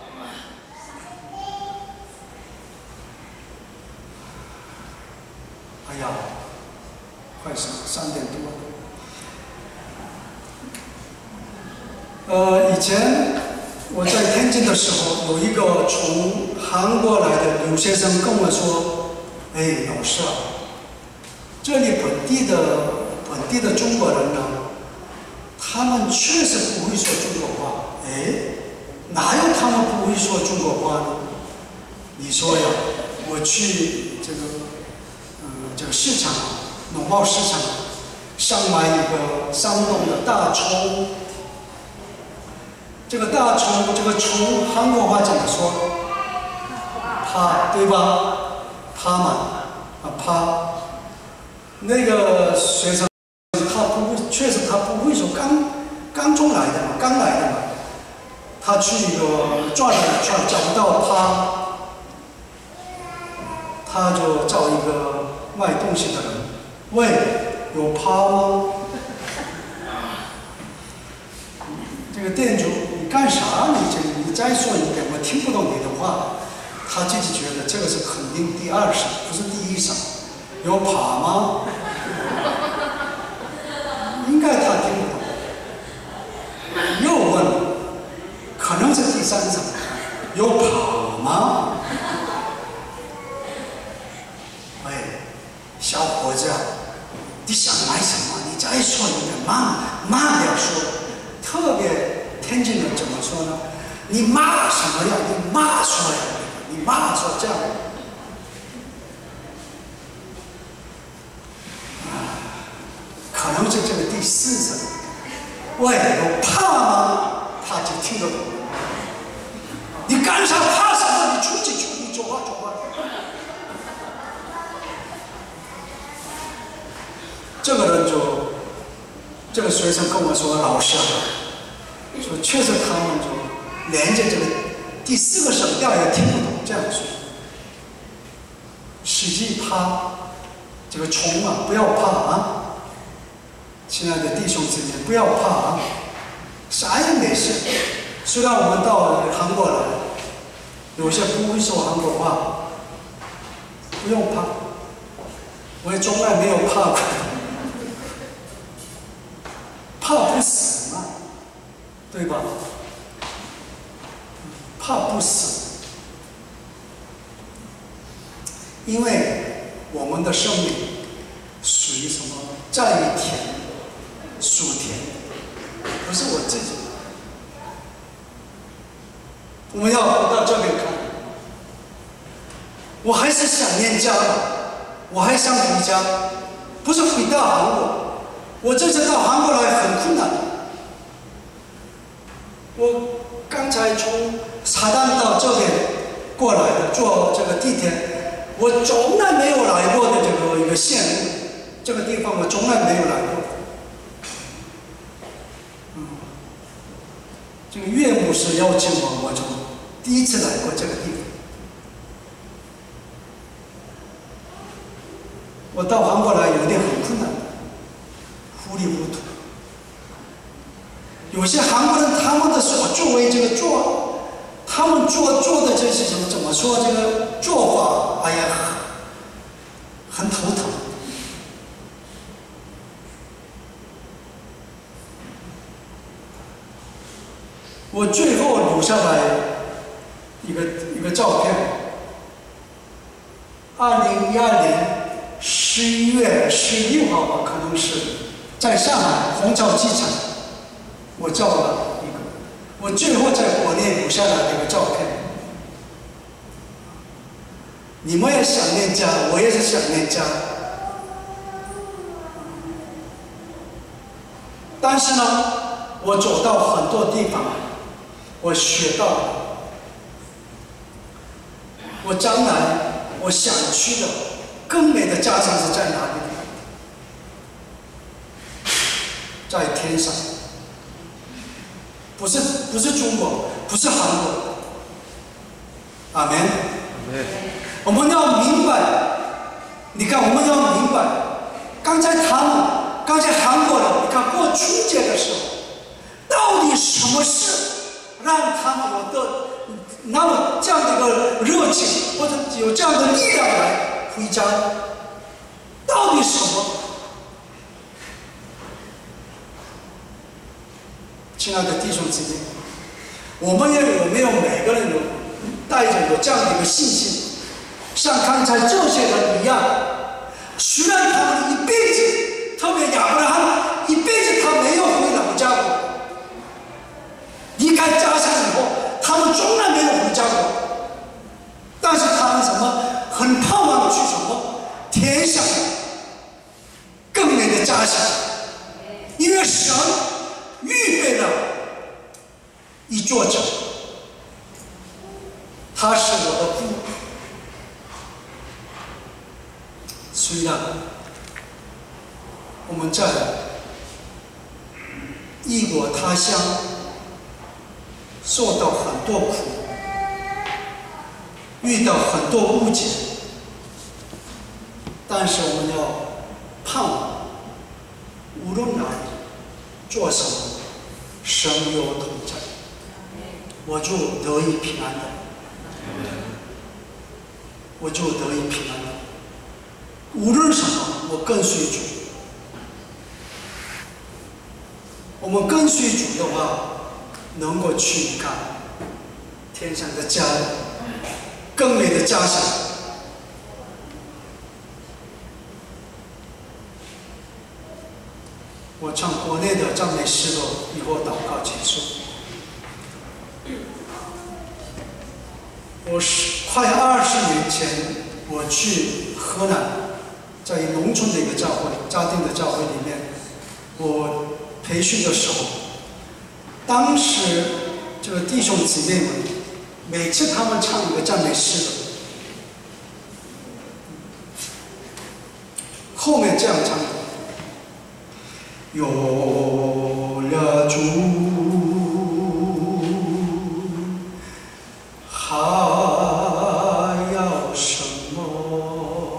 Speaker 3: 哎呀，快三三点多了。呃，以前我在天津的时候，有一个从韩国来的留学生跟我说：“哎，老师啊，这里本地的本地的中国人呢，他们确实不会说中国话。哎，哪有他们不会说中国话呢？你说呀，我去这个嗯这个市场农贸市场上买一个山东的大葱。”这个大葱，这个葱韩国话怎么说？趴，对吧？趴嘛，啊趴。那个学生他不会，确实他不会说，刚刚中来的嘛，刚来的嘛。他去一个转了一圈找不到趴，他就找一个卖东西的人，喂，有趴吗？这个店主，你干啥？你这你再说一遍，我听不懂你的话。他自己觉得这个是肯定第二声，不是第一声。有爬吗？应该他听不懂。又问，可能是第三声。有爬吗？哎，小伙子，你想买什么？你再说一遍，慢慢点说。特别天津人怎么说呢？你骂什么呀？你骂出来，你骂出这样。啊，可能是这个第四声。喂，有怕吗？他就听得懂。你干啥怕什么？你出去出去走吧走吧。这个人就，这个学生跟我说，老师啊。说确实他们就连着这个第四个声调也听不懂，这样说。实际怕这个虫啊，不要怕啊！亲爱的弟兄姊妹，不要怕啊，啥也没事。虽然我们到韩国来，有些不会说韩国话，不用怕，我也从来没有怕过，怕不死嘛。对吧？怕不死，因为我们的生命属于什么？在于田，属田，不是我自己。我们要到这边看，我还是想念家的，我还想回家，不是回到韩国。我这次到韩国来很困难。我刚才从沙旦到这边过来的，坐这个地铁，我从来没有来过的这个一个线路，这个地方我从来没有来过。嗯，这个岳牧师邀请我，我就第一次来过这个地方。我到韩国来有点很困难，糊里糊涂。有些韩国人他们的所作为这个做，他们做做的这些什么怎么说这个做法，哎呀，很头疼。我最后留下来一个一个照片，二零一二年十一月十六号吧，可能是在上海虹桥机场。我照了一个，我最后在国内留下来这个照片。你们也想念家，我也是想念家。但是呢，我走到很多地方，我学到了，我将来我想去的更美的家乡是在哪里？在天上。不是不是中国，不是韩国。阿门。
Speaker 2: 阿门。
Speaker 3: 我们要明白，你看，我们要明白，刚才他们，刚才韩国人，你看过春节的时候，到底什么事让他们有的那么这样的一个热情，或者有这样的力量来回家？到底什么？亲爱的弟兄姊妹，我们也有没有每个人有带着有这样的一个信心？像刚才这些人一样，虽然他们一辈子，特别亚伯拉罕一辈子他没有回老家过，离开家乡以后，他们从来没有回家过，但是他们什么很盼望去什么天上更美的家乡，因为神预备了一座城，他是我的父。虽然我们在异国他乡受到很多苦，遇到很多误解，但是我们要盼望，无论哪里做什么，神与我同在，我就得以平安的，我就得以平安的。无论什么，我跟随主。我们跟随主的话，能够去看天上的家人，更美的家乡。我唱国内的赞美诗歌，以后祷告结束。我是快二十年前，我去河南。在农村的一个教会，家庭的教会里面，我培训的时候，当时这个弟兄姊妹们，每次他们唱一个赞美诗的，后面这样唱的：有了主，还要什么？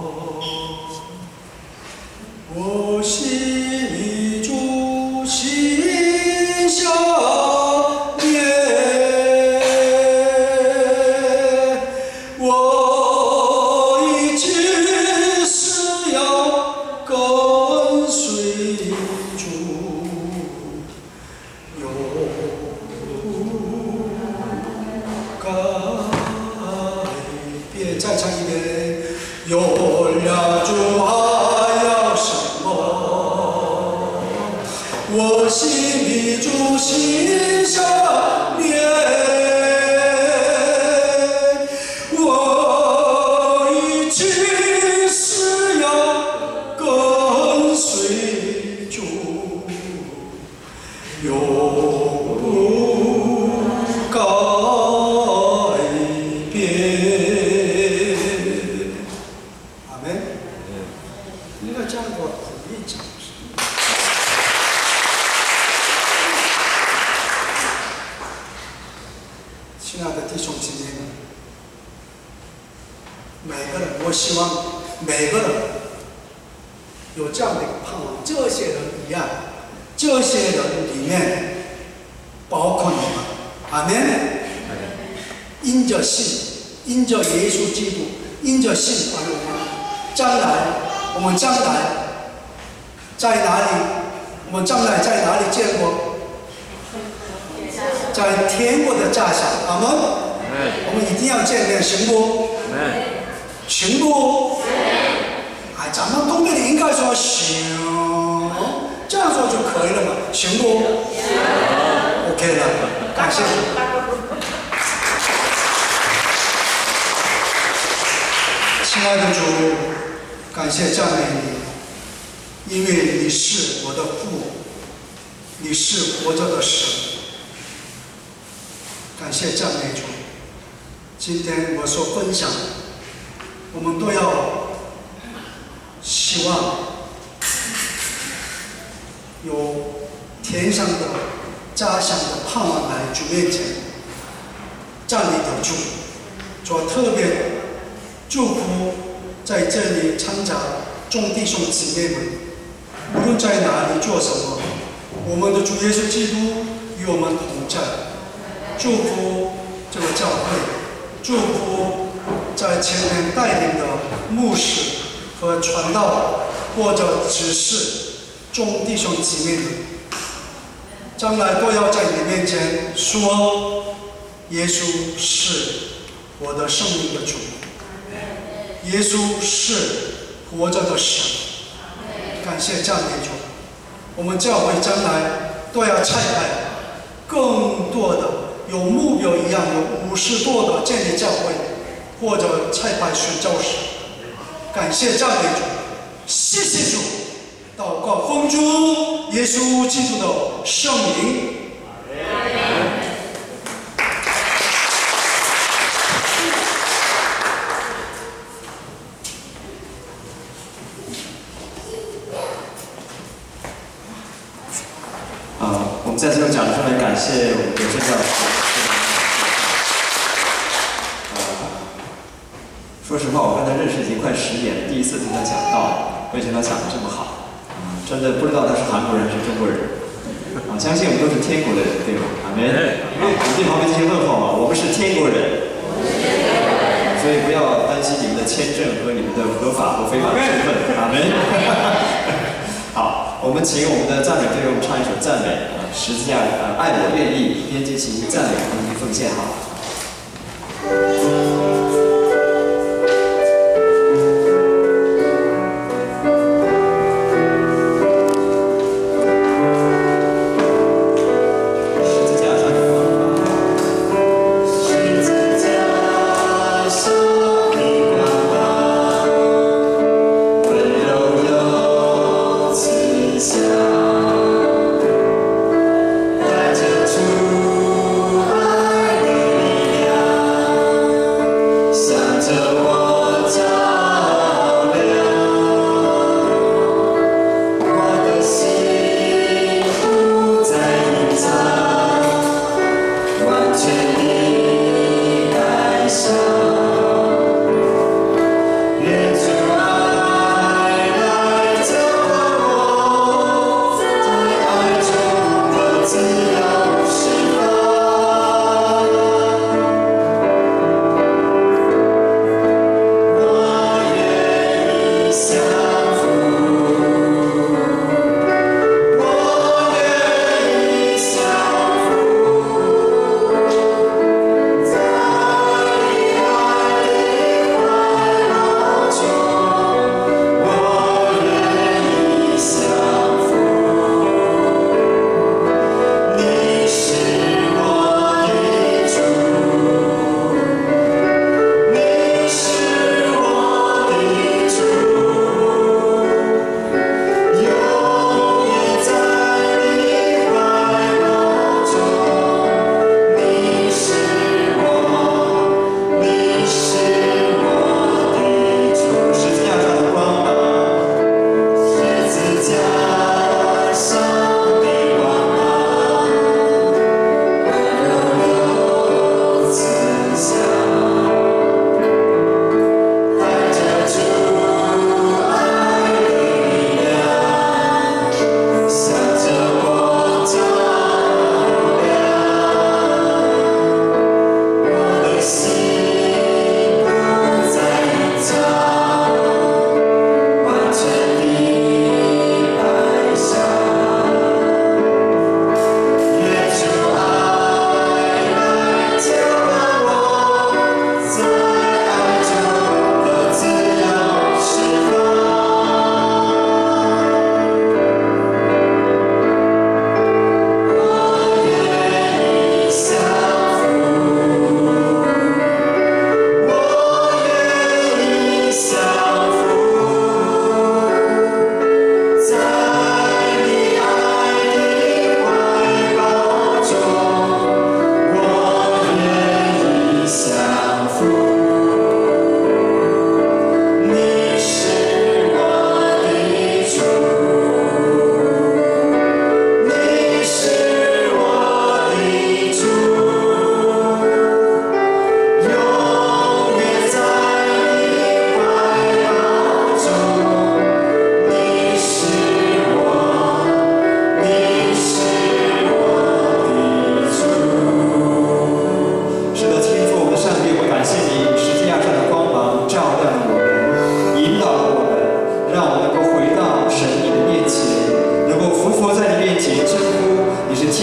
Speaker 3: 我心里主心相连，我一直是要跟随主，有改变。再唱一遍，有了主还要什么？我心里主心相连，我一直是要跟随主，永不改变。阿门。应该这样给我鼓励讲。亲爱的弟兄姊妹们，每个人，我希望每个人有这样的一个盼望，这些人一样，这些人里面包括你们，阿门。因着信，因着耶稣基督，因着信而我们将来，我们将来在哪里？我们将来在哪里见过？在天国的家乡，阿门。我们一定要见面，行不？行不？哎，咱们东北人应该说行，这样说就可以了嘛，行不 ？OK 了，感谢你。亲爱的主，感谢赞美你，因为你是我的父，你是活着的神。感谢赞美主。今天我所分享，我们都要希望有天上的家乡的盼望来主面前站立得住。主特别祝福在这里参加众弟兄姊妹们，无论在哪里做什么，我们的主耶稣基督与我们同在。祝福这个教会，祝福在前面带领的牧师和传道或者执事众弟兄姊妹们，将来都要在你面前说，耶稣是我的生命的主，耶稣是活着的神。感谢赞美主！我们教会将来都要差派更多的有目标一样有五十多个建立教会，或者差派宣教士。感谢赞美主，谢谢主！祷告奉主耶稣基督的圣名。
Speaker 1: 啊，我们在这个讲出来感谢我们的宣教士。呃，说实话，我跟他认识已经快十年了，第一次听他讲道，没想到讲得这么好。真的不知道他是韩国人还是中国人，啊，相信我们都是天国的人，对吗？阿门。我对旁边这些问候啊，我们是天国人，所以不要担心你们的签证和你们的合法和非法身份，阿门。好，我们请我们的赞美队为我们唱一首赞美，啊，十字架，呃，爱我愿意，边进行赞美和奉献，好。
Speaker 4: 爱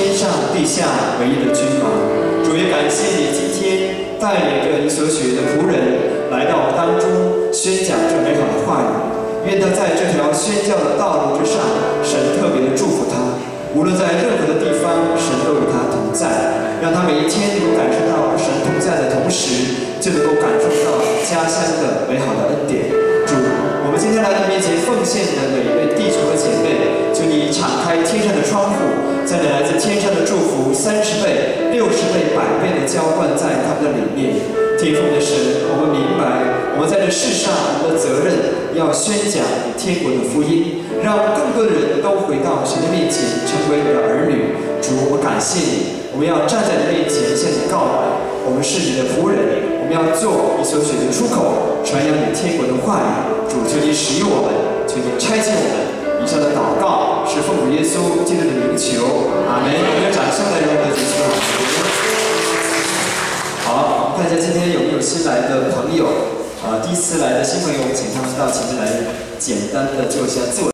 Speaker 1: 天上地下唯一的君王。主也感谢你今天带领着你所选的仆人来到我们当中，宣讲这美好的话语。愿他在这条宣教的道路之上，神特别的祝福他。无论在任何的地方，神都与他同在，让他每一天能够感受到神同在的同时，就能够感受到家乡的美好的恩典。主，我们今天来到面前奉献的每一位弟兄和姐妹，求你敞开天上的窗户，将你来自天上的祝福三十倍、六十倍、百倍的浇灌在他们的里面。天父的神，我们明白，我们在这世上，我们的责任要宣讲你天国的福音，让更多的人都回到神的面前，成为你的儿女。主，我们感谢你，我们要站在你面前向你告白，我们是你的仆人，我们要做你所选的出口，传扬你天国的话语。主，求你使用我们，求你差遣我们。以上的祷告是奉主耶稣基督的名求，阿门。我们有掌声来让我们的主持人。好，我们看一下今天有没有新来的朋友，啊、呃，第一次来的新朋友，我们请他们到前面来，简单的做一下自我。